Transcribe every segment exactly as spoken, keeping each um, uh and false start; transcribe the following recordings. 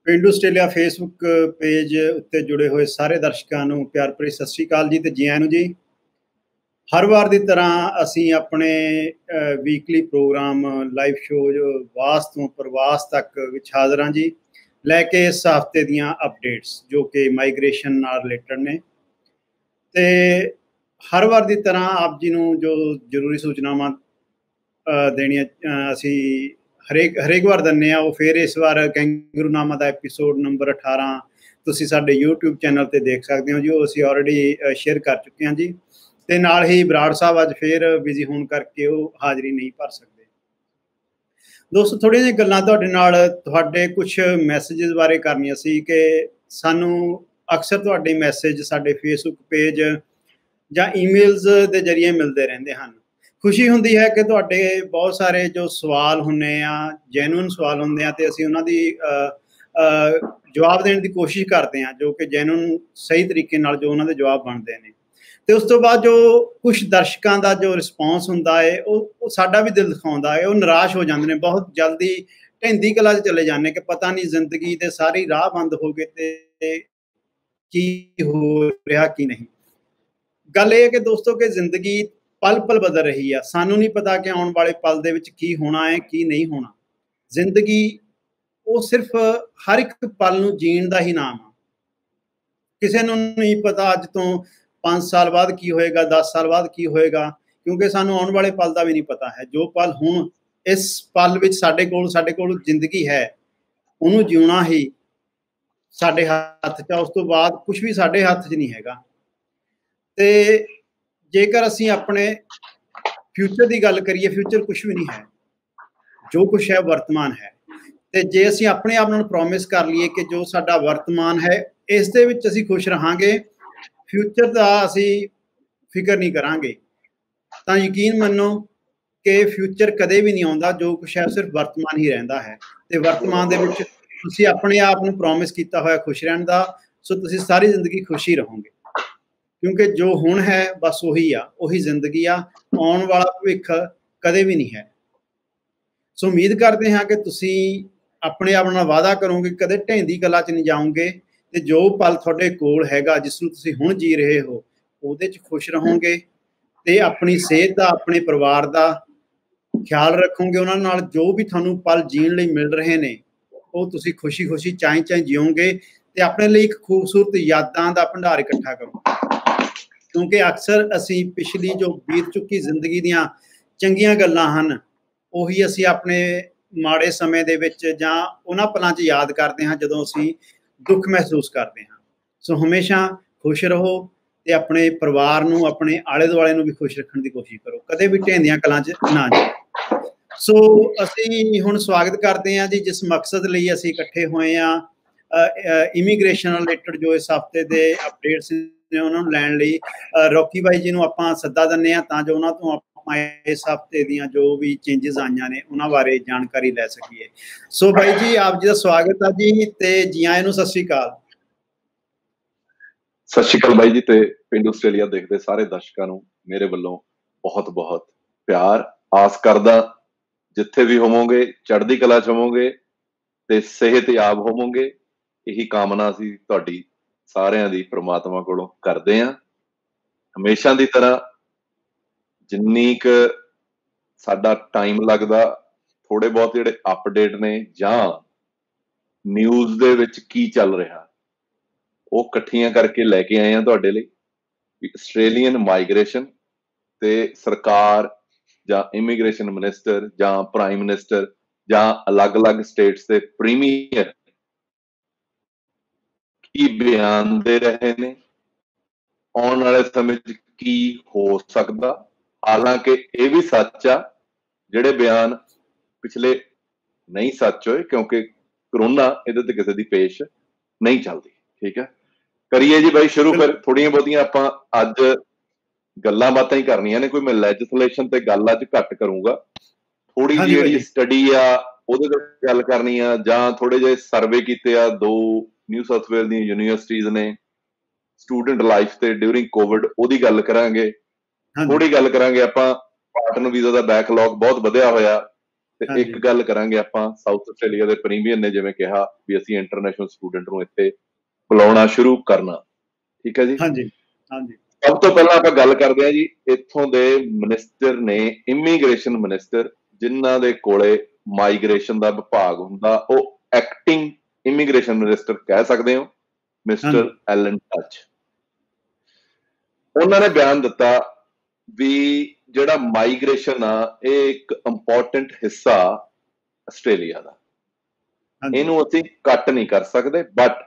ਪੇਂਡੂ Australia Facebook page ਉੱਤੇ ਜੁੜੇ ਹੋਏ ਸਾਰੇ ਦਰਸ਼ਕਾਂ ਨੂੰ ਪਿਆਰ ਭਰੀ ਸਤਿ ਸ਼੍ਰੀ ਅਕਾਲ ਜੀ ਤੇ ਜੀ ਆਇਆਂ ਨੂੰ ਜੀ। ਹਰ ਵਾਰ ਦੀ ਤਰ੍ਹਾਂ ਅਸੀਂ ਆਪਣੇ ਵੀਕਲੀ ਪ੍ਰੋਗਰਾਮ ਲਾਈਵ ਸ਼ੋਅ ਵਾਸ ਤੋਂ ਪ੍ਰਵਾਸ ਤੱਕ ਵਿੱਚ ਹਾਜ਼ਰ ਹਾਂ ਜੀ, ਲੈ ਕੇ ਇਸ ਹਫ਼ਤੇ ਦੀਆਂ ਅਪਡੇਟਸ ਜੋ ਕਿ ਮਾਈਗ੍ਰੇਸ਼ਨ ਨਾਲ ਰਿਲੇਟਡ ਨੇ। ਤੇ ਹਰ ਵਾਰ ਦੀ ਤਰ੍ਹਾਂ ਆਪ ਜੀ ਨੂੰ ਜੋ ਜ਼ਰੂਰੀ ਸੂਚਨਾਵਾਂ ਦੇਣੀਆਂ ਅਸੀਂ ਹਰੇਕ ਹਰੇਕ ਵਾਰ ਦਿੰਦੇ ਹਾਂ, ਉਹ ਫਿਰ ਇਸ ਵਾਰ ਕੈਂਗਰੂਨਾਮਾ ਦਾ ਐਪੀਸੋਡ ਨੰਬਰ ਅਠਾਰਾਂ ਤੁਸੀਂ ਸਾਡੇ ਯੂਟਿਊਬ ਚੈਨਲ 'ਤੇ ਦੇਖ ਸਕਦੇ ਹੋ ਜੀ। ਉਹ ਅਸੀਂ ਆਲਰੇਡੀ ਸ਼ੇਅਰ ਕਰ ਚੁੱਕੇ ਹਾਂ ਜੀ। ਤੇ ਨਾਲ ਹੀ ਬਰਾੜ ਸਾਹਿਬ ਅੱਜ ਫਿਰ ਬਿਜ਼ੀ ਹੋਣ ਕਰਕੇ ਉਹ ਹਾਜ਼ਰੀ ਨਹੀਂ ਭਰ ਸਕਦੇ। ਦੋਸਤੋ, ਥੋੜ੍ਹੀਆਂ ਜਿਹੀਆਂ ਗੱਲਾਂ ਤੁਹਾਡੇ ਨਾਲ ਤੁਹਾਡੇ ਕੁਛ ਮੈਸੇਜਿਸ ਬਾਰੇ ਕਰਨੀਆਂ ਸੀ ਕਿ ਸਾਨੂੰ ਅਕਸਰ ਤੁਹਾਡੇ ਮੈਸੇਜ ਸਾਡੇ ਫੇਸਬੁੱਕ ਪੇਜ ਜਾਂ ਈਮੇਲਸ ਦੇ ਜ਼ਰੀਏ ਮਿਲਦੇ ਰਹਿੰਦੇ ਹਨ। ਖੁਸ਼ੀ ਹੁੰਦੀ ਹੈ ਕਿ ਤੁਹਾਡੇ ਬਹੁਤ ਸਾਰੇ ਜੋ ਸਵਾਲ ਹੁੰਦੇ ਆ, ਜੈਨੂਅਨ ਸਵਾਲ ਹੁੰਦੇ ਆ, ਅਤੇ ਅਸੀਂ ਉਹਨਾਂ ਦੀ ਜਵਾਬ ਦੇਣ ਦੀ ਕੋਸ਼ਿਸ਼ ਕਰਦੇ ਹਾਂ, ਜੋ ਕਿ ਜੈਨੂਅਨ ਸਹੀ ਤਰੀਕੇ ਨਾਲ ਜੋ ਉਹਨਾਂ ਦੇ ਜਵਾਬ ਬਣਦੇ ਨੇ। ਅਤੇ ਉਸ ਤੋਂ ਬਾਅਦ ਜੋ ਕੁਛ ਦਰਸ਼ਕਾਂ ਦਾ ਜੋ ਰਿਸਪੌਂਸ ਹੁੰਦਾ ਹੈ ਉਹ ਉਹ ਸਾਡਾ ਵੀ ਦਿਲ ਦਿਖਾਉਂਦਾ ਹੈ। ਉਹ ਨਿਰਾਸ਼ ਹੋ ਜਾਂਦੇ ਨੇ, ਬਹੁਤ ਜਲਦੀ ਢਹਿੰਦੀ ਕਲਾ 'ਚ ਚਲੇ ਜਾਂਦੇ ਕਿ ਪਤਾ ਨਹੀਂ ਜ਼ਿੰਦਗੀ ਦੇ ਸਾਰੇ ਰਾਹ ਬੰਦ ਹੋ ਗਏ ਅਤੇ ਕੀ ਹੋ ਰਿਹਾ ਕੀ ਨਹੀਂ। ਗੱਲ ਇਹ ਹੈ ਕਿ ਦੋਸਤੋ ਕਿ ਜ਼ਿੰਦਗੀ ਪਲ ਪਲ ਬਦਲ ਰਹੀ ਆ। ਸਾਨੂੰ ਨਹੀਂ ਪਤਾ ਕਿ ਆਉਣ ਵਾਲੇ ਪਲ ਦੇ ਵਿੱਚ ਕੀ ਹੋਣਾ ਹੈ ਕੀ ਨਹੀਂ ਹੋਣਾ। ਜ਼ਿੰਦਗੀ ਉਹ ਸਿਰਫ ਹਰ ਇੱਕ ਪਲ ਨੂੰ ਜੀਣ ਦਾ ਹੀ ਨਾਮ ਆ। ਕਿਸੇ ਨੂੰ ਨਹੀਂ ਪਤਾ ਅੱਜ ਤੋਂ ਪੰਜ ਸਾਲ ਬਾਅਦ ਕੀ ਹੋਏਗਾ, ਦਸ ਸਾਲ ਬਾਅਦ ਕੀ ਹੋਏਗਾ, ਕਿਉਂਕਿ ਸਾਨੂੰ ਆਉਣ ਵਾਲੇ ਪਲ ਦਾ ਵੀ ਨਹੀਂ ਪਤਾ ਹੈ। ਜੋ ਪਲ ਹੁਣ ਇਸ ਪਲ ਵਿੱਚ ਸਾਡੇ ਕੋਲ ਸਾਡੇ ਕੋਲ ਜ਼ਿੰਦਗੀ ਹੈ, ਉਹਨੂੰ ਜਿਉਣਾ ਹੀ ਸਾਡੇ ਹੱਥ 'ਚ ਆ। ਉਸ ਤੋਂ ਬਾਅਦ ਕੁਛ ਵੀ ਸਾਡੇ ਹੱਥ 'ਚ ਨਹੀਂ ਹੈਗਾ। ਤੇ ਜੇਕਰ ਅਸੀਂ ਆਪਣੇ ਫਿਊਚਰ ਦੀ ਗੱਲ ਕਰੀਏ, ਫਿਊਚਰ ਕੁਛ ਵੀ ਨਹੀਂ ਹੈ। ਜੋ ਕੁਛ ਹੈ ਵਰਤਮਾਨ ਹੈ। ਤੇ ਜੇ ਅਸੀਂ ਆਪਣੇ ਆਪ ਨੂੰ ਪ੍ਰੋਮਿਸ ਕਰ ਲਈਏ ਕਿ ਜੋ ਸਾਡਾ ਵਰਤਮਾਨ ਹੈ ਇਸ ਦੇ ਵਿੱਚ ਅਸੀਂ ਖੁਸ਼ ਰਹਾਂਗੇ, ਫਿਊਚਰ ਦਾ ਅਸੀਂ ਫਿਕਰ ਨਹੀਂ ਕਰਾਂਗੇ, ਤਾਂ ਯਕੀਨ ਮੰਨੋ ਕਿ ਫਿਊਚਰ ਕਦੇ ਵੀ ਨਹੀਂ ਆਉਂਦਾ। ਜੋ ਕੁਛ ਹੈ ਸਿਰਫ ਵਰਤਮਾਨ ਹੀ ਰਹਿੰਦਾ ਹੈ। ਤੇ ਵਰਤਮਾਨ ਦੇ ਵਿੱਚ ਤੁਸੀਂ ਆਪਣੇ ਆਪ ਨੂੰ ਪ੍ਰੋਮਿਸ ਕੀਤਾ ਹੋਇਆ ਖੁਸ਼ ਰਹਿਣ ਦਾ, ਸੋ ਤੁਸੀਂ ਸਾਰੀ ਜ਼ਿੰਦਗੀ ਖੁਸ਼ ਹੀ ਰਹੋਗੇ, ਕਿਉਂਕਿ ਜੋ ਹੁਣ ਹੈ ਬਸ ਉਹੀ ਆ, ਉਹੀ ਜ਼ਿੰਦਗੀ ਆ। ਆਉਣ ਵਾਲਾ ਭਵਿੱਖ ਕਦੇ ਵੀ ਨਹੀਂ ਹੈ। ਸੋ ਉਮੀਦ ਕਰਦੇ ਹਾਂ ਕਿ ਤੁਸੀਂ ਆਪਣੇ ਆਪ ਨਾਲ ਵਾਅਦਾ ਕਰੋਗੇ, ਕਦੇ ਢਹਿੰਦੀ ਕਲਾ 'ਚ ਨਹੀਂ ਜਾਓਗੇ, ਅਤੇ ਜੋ ਪਲ ਤੁਹਾਡੇ ਕੋਲ ਹੈਗਾ, ਜਿਸ ਨੂੰ ਤੁਸੀਂ ਹੁਣ ਜੀ ਰਹੇ ਹੋ, ਉਹਦੇ 'ਚ ਖੁਸ਼ ਰਹੋਗੇ ਅਤੇ ਆਪਣੀ ਸਿਹਤ ਦਾ, ਆਪਣੇ ਪਰਿਵਾਰ ਦਾ ਖਿਆਲ ਰੱਖੋਗੇ। ਉਹਨਾਂ ਨਾਲ ਜੋ ਵੀ ਤੁਹਾਨੂੰ ਪਲ ਜੀਣ ਲਈ ਮਿਲ ਰਹੇ ਨੇ ਉਹ ਤੁਸੀਂ ਖੁਸ਼ੀ ਖੁਸ਼ੀ ਚਾਹੀਂ ਚਾਹੀਂ ਜਿਓਗੇ ਅਤੇ ਆਪਣੇ ਲਈ ਇੱਕ ਖੂਬਸੂਰਤ ਯਾਦਾਂ ਦਾ ਭੰਡਾਰ ਇਕੱਠਾ ਕਰੋਗੇ। ਕਿਉਂਕਿ ਅਕਸਰ ਅਸੀਂ ਪਿਛਲੀ ਜੋ ਬੀਤ ਚੁੱਕੀ ਜ਼ਿੰਦਗੀ ਦੀਆਂ ਚੰਗੀਆਂ ਗੱਲਾਂ ਹਨ, ਉਹੀ ਅਸੀਂ ਆਪਣੇ ਮਾੜੇ ਸਮੇਂ ਦੇ ਵਿੱਚ ਜਾਂ ਉਹਨਾਂ ਪਲਾਂ 'ਚ ਯਾਦ ਕਰਦੇ ਹਾਂ ਜਦੋਂ ਅਸੀਂ ਦੁੱਖ ਮਹਿਸੂਸ ਕਰਦੇ ਹਾਂ। ਸੋ ਹਮੇਸ਼ਾ ਖੁਸ਼ ਰਹੋ ਅਤੇ ਆਪਣੇ ਪਰਿਵਾਰ ਨੂੰ, ਆਪਣੇ ਆਲੇ ਦੁਆਲੇ ਨੂੰ ਵੀ ਖੁਸ਼ ਰੱਖਣ ਦੀ ਕੋਸ਼ਿਸ਼ ਕਰੋ। ਕਦੇ ਵੀ ਢਹਿੰਦੀਆਂ ਕਲਾਂ 'ਚ ਨਾ ਜਾਓ। ਸੋ ਅਸੀਂ ਹੁਣ ਸਵਾਗਤ ਕਰਦੇ ਹਾਂ ਜੀ, ਜਿਸ ਮਕਸਦ ਲਈ ਅਸੀਂ ਇਕੱਠੇ ਹੋਏ ਹਾਂ, ਇਮੀਗ੍ਰੇਸ਼ਨ ਨਾਲ ਰਿਲੇਟਡ ਜੋ ਇਸ ਹਫ਼ਤੇ ਦੇ ਅਪਡੇਟਸ ਨੇ ਉਹਨਾਂ ਨੂੰ ਲੈਣ ਲਈ ਰੌਕੀ ਬਾਈ ਜੀ ਨੂੰ ਆਪਾਂ ਸੱਦਾ ਦਿੰਦੇ ਹਾਂ, ਤਾਂ ਜੋ ਉਹਨਾਂ ਤੋਂ ਆਪਾਂ ਇਸ ਹਫ਼ਤੇ ਦੀਆਂ ਜੋ ਵੀ ਚੇਂਜਿਸ ਆਈਆਂ ਨੇ ਉਹਨਾਂ ਬਾਰੇ ਜਾਣਕਾਰੀ ਲੈ ਸਕੀਏ। ਸੋ ਬਾਈ ਜੀ, ਆਪ ਜੀ ਦਾ ਸਵਾਗਤ ਆ ਜੀ, ਤੇ ਜੀ ਆਇਆਂ ਨੂੰ ਸਤਿ ਸ਼੍ਰੀ ਅਕਾਲ। ਸਤਿ ਸ਼੍ਰੀ ਅਕਾਲ ਬਾਈ ਜੀ, ਤੇ ਪੇਂਡੂ ਆਸਟ੍ਰੇਲੀਆ ਦੇਖਦੇ ਸਾਰੇ ਦਰਸ਼ਕਾਂ ਨੂੰ ਮੇਰੇ ਵੱਲੋਂ ਬਹੁਤ ਬਹੁਤ ਪਿਆਰ। ਆਸ ਕਰਦਾ ਜਿੱਥੇ ਵੀ ਹੋਵੋਗੇ ਚੜ੍ਹਦੀ ਕਲਾ 'ਚ ਹੋਵੋਗੇ ਤੇ ਸਿਹਤਯਾਬ ਹੋਵੋਗੇ। ਇਹੀ ਕਾਮਨਾ ਅਸੀਂ ਤੁਹਾਡੀ ਸਾਰਿਆਂ ਦੀ ਪ੍ਰਮਾਤਮਾ ਕੋਲੋਂ ਕਰਦੇ ਹਾਂ। ਹਮੇਸ਼ਾ ਦੀ ਤਰ੍ਹਾਂ ਜਿੰਨੀ ਕੁ ਸਾਡਾ ਟਾਈਮ ਲੱਗਦਾ, ਥੋੜੇ ਬਹੁਤ ਜਿਹੜੇ ਅਪਡੇਟ ਨੇ ਜਾਂ ਨਿਊਜ਼ ਦੇ ਵਿੱਚ ਕੀ ਚੱਲ ਰਿਹਾ, ਉਹ ਇਕੱਠੀਆਂ ਕਰਕੇ ਲੈ ਕੇ ਆਏ ਆ ਤੁਹਾਡੇ ਲਈ। ਆਸਟ੍ਰੇਲੀਅਨ ਮਾਈਗ੍ਰੇਸ਼ਨ ਤੇ ਸਰਕਾਰ ਜਾਂ ਇਮੀਗ੍ਰੇਸ਼ਨ ਮਿਨਿਸਟਰ ਜਾਂ ਪ੍ਰਾਈਮ ਮਿਨਿਸਟਰ ਜਾਂ ਅਲੱਗ-ਅਲੱਗ ਸਟੇਟਸ ਦੇ ਪ੍ਰੀਮੀਅਰ ਕੀ ਬਿਆਨ ਦੇ ਰਹੇ ਨੇ, ਆਉਣ ਵਾਲੇ ਸਮੇਂ 'ਚ ਕੀ ਹੋ ਸਕਦਾ। ਹਾਲਾਂਕਿ ਇਹ ਵੀ ਸੱਚ ਆ, ਜਿਹੜੇ ਬਿਆਨ ਪਿਛਲੇ ਨਹੀਂ ਸੱਚ ਹੋਏ, ਕਿਉਂਕਿ ਕਰੋਨਾ ਇਹਦੇ ਤੇ ਕਿਸੇ ਦੀ ਪੇਸ਼ ਨਹੀਂ ਚੱਲਦੀ। ਠੀਕ ਹੈ, ਕਰੀਏ ਜੀ ਬਾਈ ਸ਼ੁਰੂ। ਫਿਰ ਥੋੜੀਆਂ ਬਹੁਤੀਆਂ ਆਪਾਂ ਅੱਜ ਗੱਲਾਂ ਬਾਤਾਂ ਹੀ ਕਰਨੀਆਂ ਨੇ, ਕੋਈ ਮੈਂ ਲੈਜਿਸਲੇਸ਼ਨ ਤੇ ਗੱਲ ਅੱਜ ਘੱਟ ਕਰੂੰਗਾ। ਥੋੜੀ ਜਿਹੀ ਜਿਹੜੀ ਸਟੱਡੀ ਆ ਉਹਦੇ ਤੇ ਗੱਲ ਕਰਨੀ ਆ, ਜਾਂ ਥੋੜੇ ਜਿਹੇ ਸਰਵੇ ਕੀਤੇ ਆ ਦੋ ਨਿਊ ਸਾਊਥ ਵੇਲ ਦੀਆਂ ਯੂਨੀਵਰਸਿਟੀਜ਼ ਨੇ ਸਟੂਡੈਂਟ ਲਾਈਫ ਤੇ ਡਿਊਰਿੰਗ ਕੋਵਿਡ, ਉਹਦੀ ਗੱਲ ਕਰਾਂਗੇ। ਥੋੜੀ ਗੱਲ ਕਰਾਂਗੇ ਆਪਾਂ ਪਾਰਟਨਰ ਵੀਜ਼ਾ ਦਾ ਬੈਕਲੌਗ ਬਹੁਤ ਵਧਿਆ ਹੋਇਆ, ਤੇ ਇੱਕ ਗੱਲ ਕਰਾਂਗੇ ਆਪਾਂ ਸਾਊਥ ਆਸਟ੍ਰੇਲੀਆ ਦੇ ਪ੍ਰੀਮੀਅਰ ਨੇ ਜਿਵੇਂ ਕਿਹਾ ਵੀ ਅਸੀਂ ਇੰਟਰਨੈਸ਼ਨਲ ਸਟੂਡੈਂਟ ਨੂੰ ਇੱਥੇ ਬੁਲਾਉਣਾ ਸ਼ੁਰੂ ਕਰਨਾ, ਠੀਕ ਹੈ ਜੀ। ਹਾਂਜੀ ਹਾਂਜੀ। ਸਭ ਤੋਂ ਪਹਿਲਾਂ ਆਪਾਂ ਗੱਲ ਕਰਦੇ ਹਾਂ ਜੀ ਇੱਥੋਂ ਦੇ ਮਿਨਿਸਟਰ ਨੇ, ਇਮੀਗ੍ਰੇਸ਼ਨ ਮਿਨਿਸਟਰ, ਜਿਨ੍ਹਾਂ ਦੇ ਕੋਲੇ ਮਾਈਗ੍ਰੇਸ਼ਨ ਦਾ ਵਿਭਾਗ ਹੁੰਦਾ, ਉਹ ਐਕਟਿੰਗ ਇਮੀਗ੍ਰੇਸ਼ਨ ਮਿਨਿਸਟਰ ਕਹਿ ਸਕਦੇ ਹੋ, ਮਿਸਟਰ ਐਲਨ ਟੱਚ। ਉਹਨਾਂ ਨੇ ਬਿਆਨ ਦਿੱਤਾ ਵੀ ਜਿਹੜਾ ਮਾਈਗ੍ਰੇਸ਼ਨ ਆ ਇਹ ਇੱਕ ਇੰਪੋਰਟੈਂਟ ਹਿੱਸਾ ਆਸਟ੍ਰੇਲੀਆ ਦਾ, ਇਹਨੂੰ ਅਸੀਂ ਕੱਟ ਨਹੀਂ ਕਰ ਸਕਦੇ, ਬਟ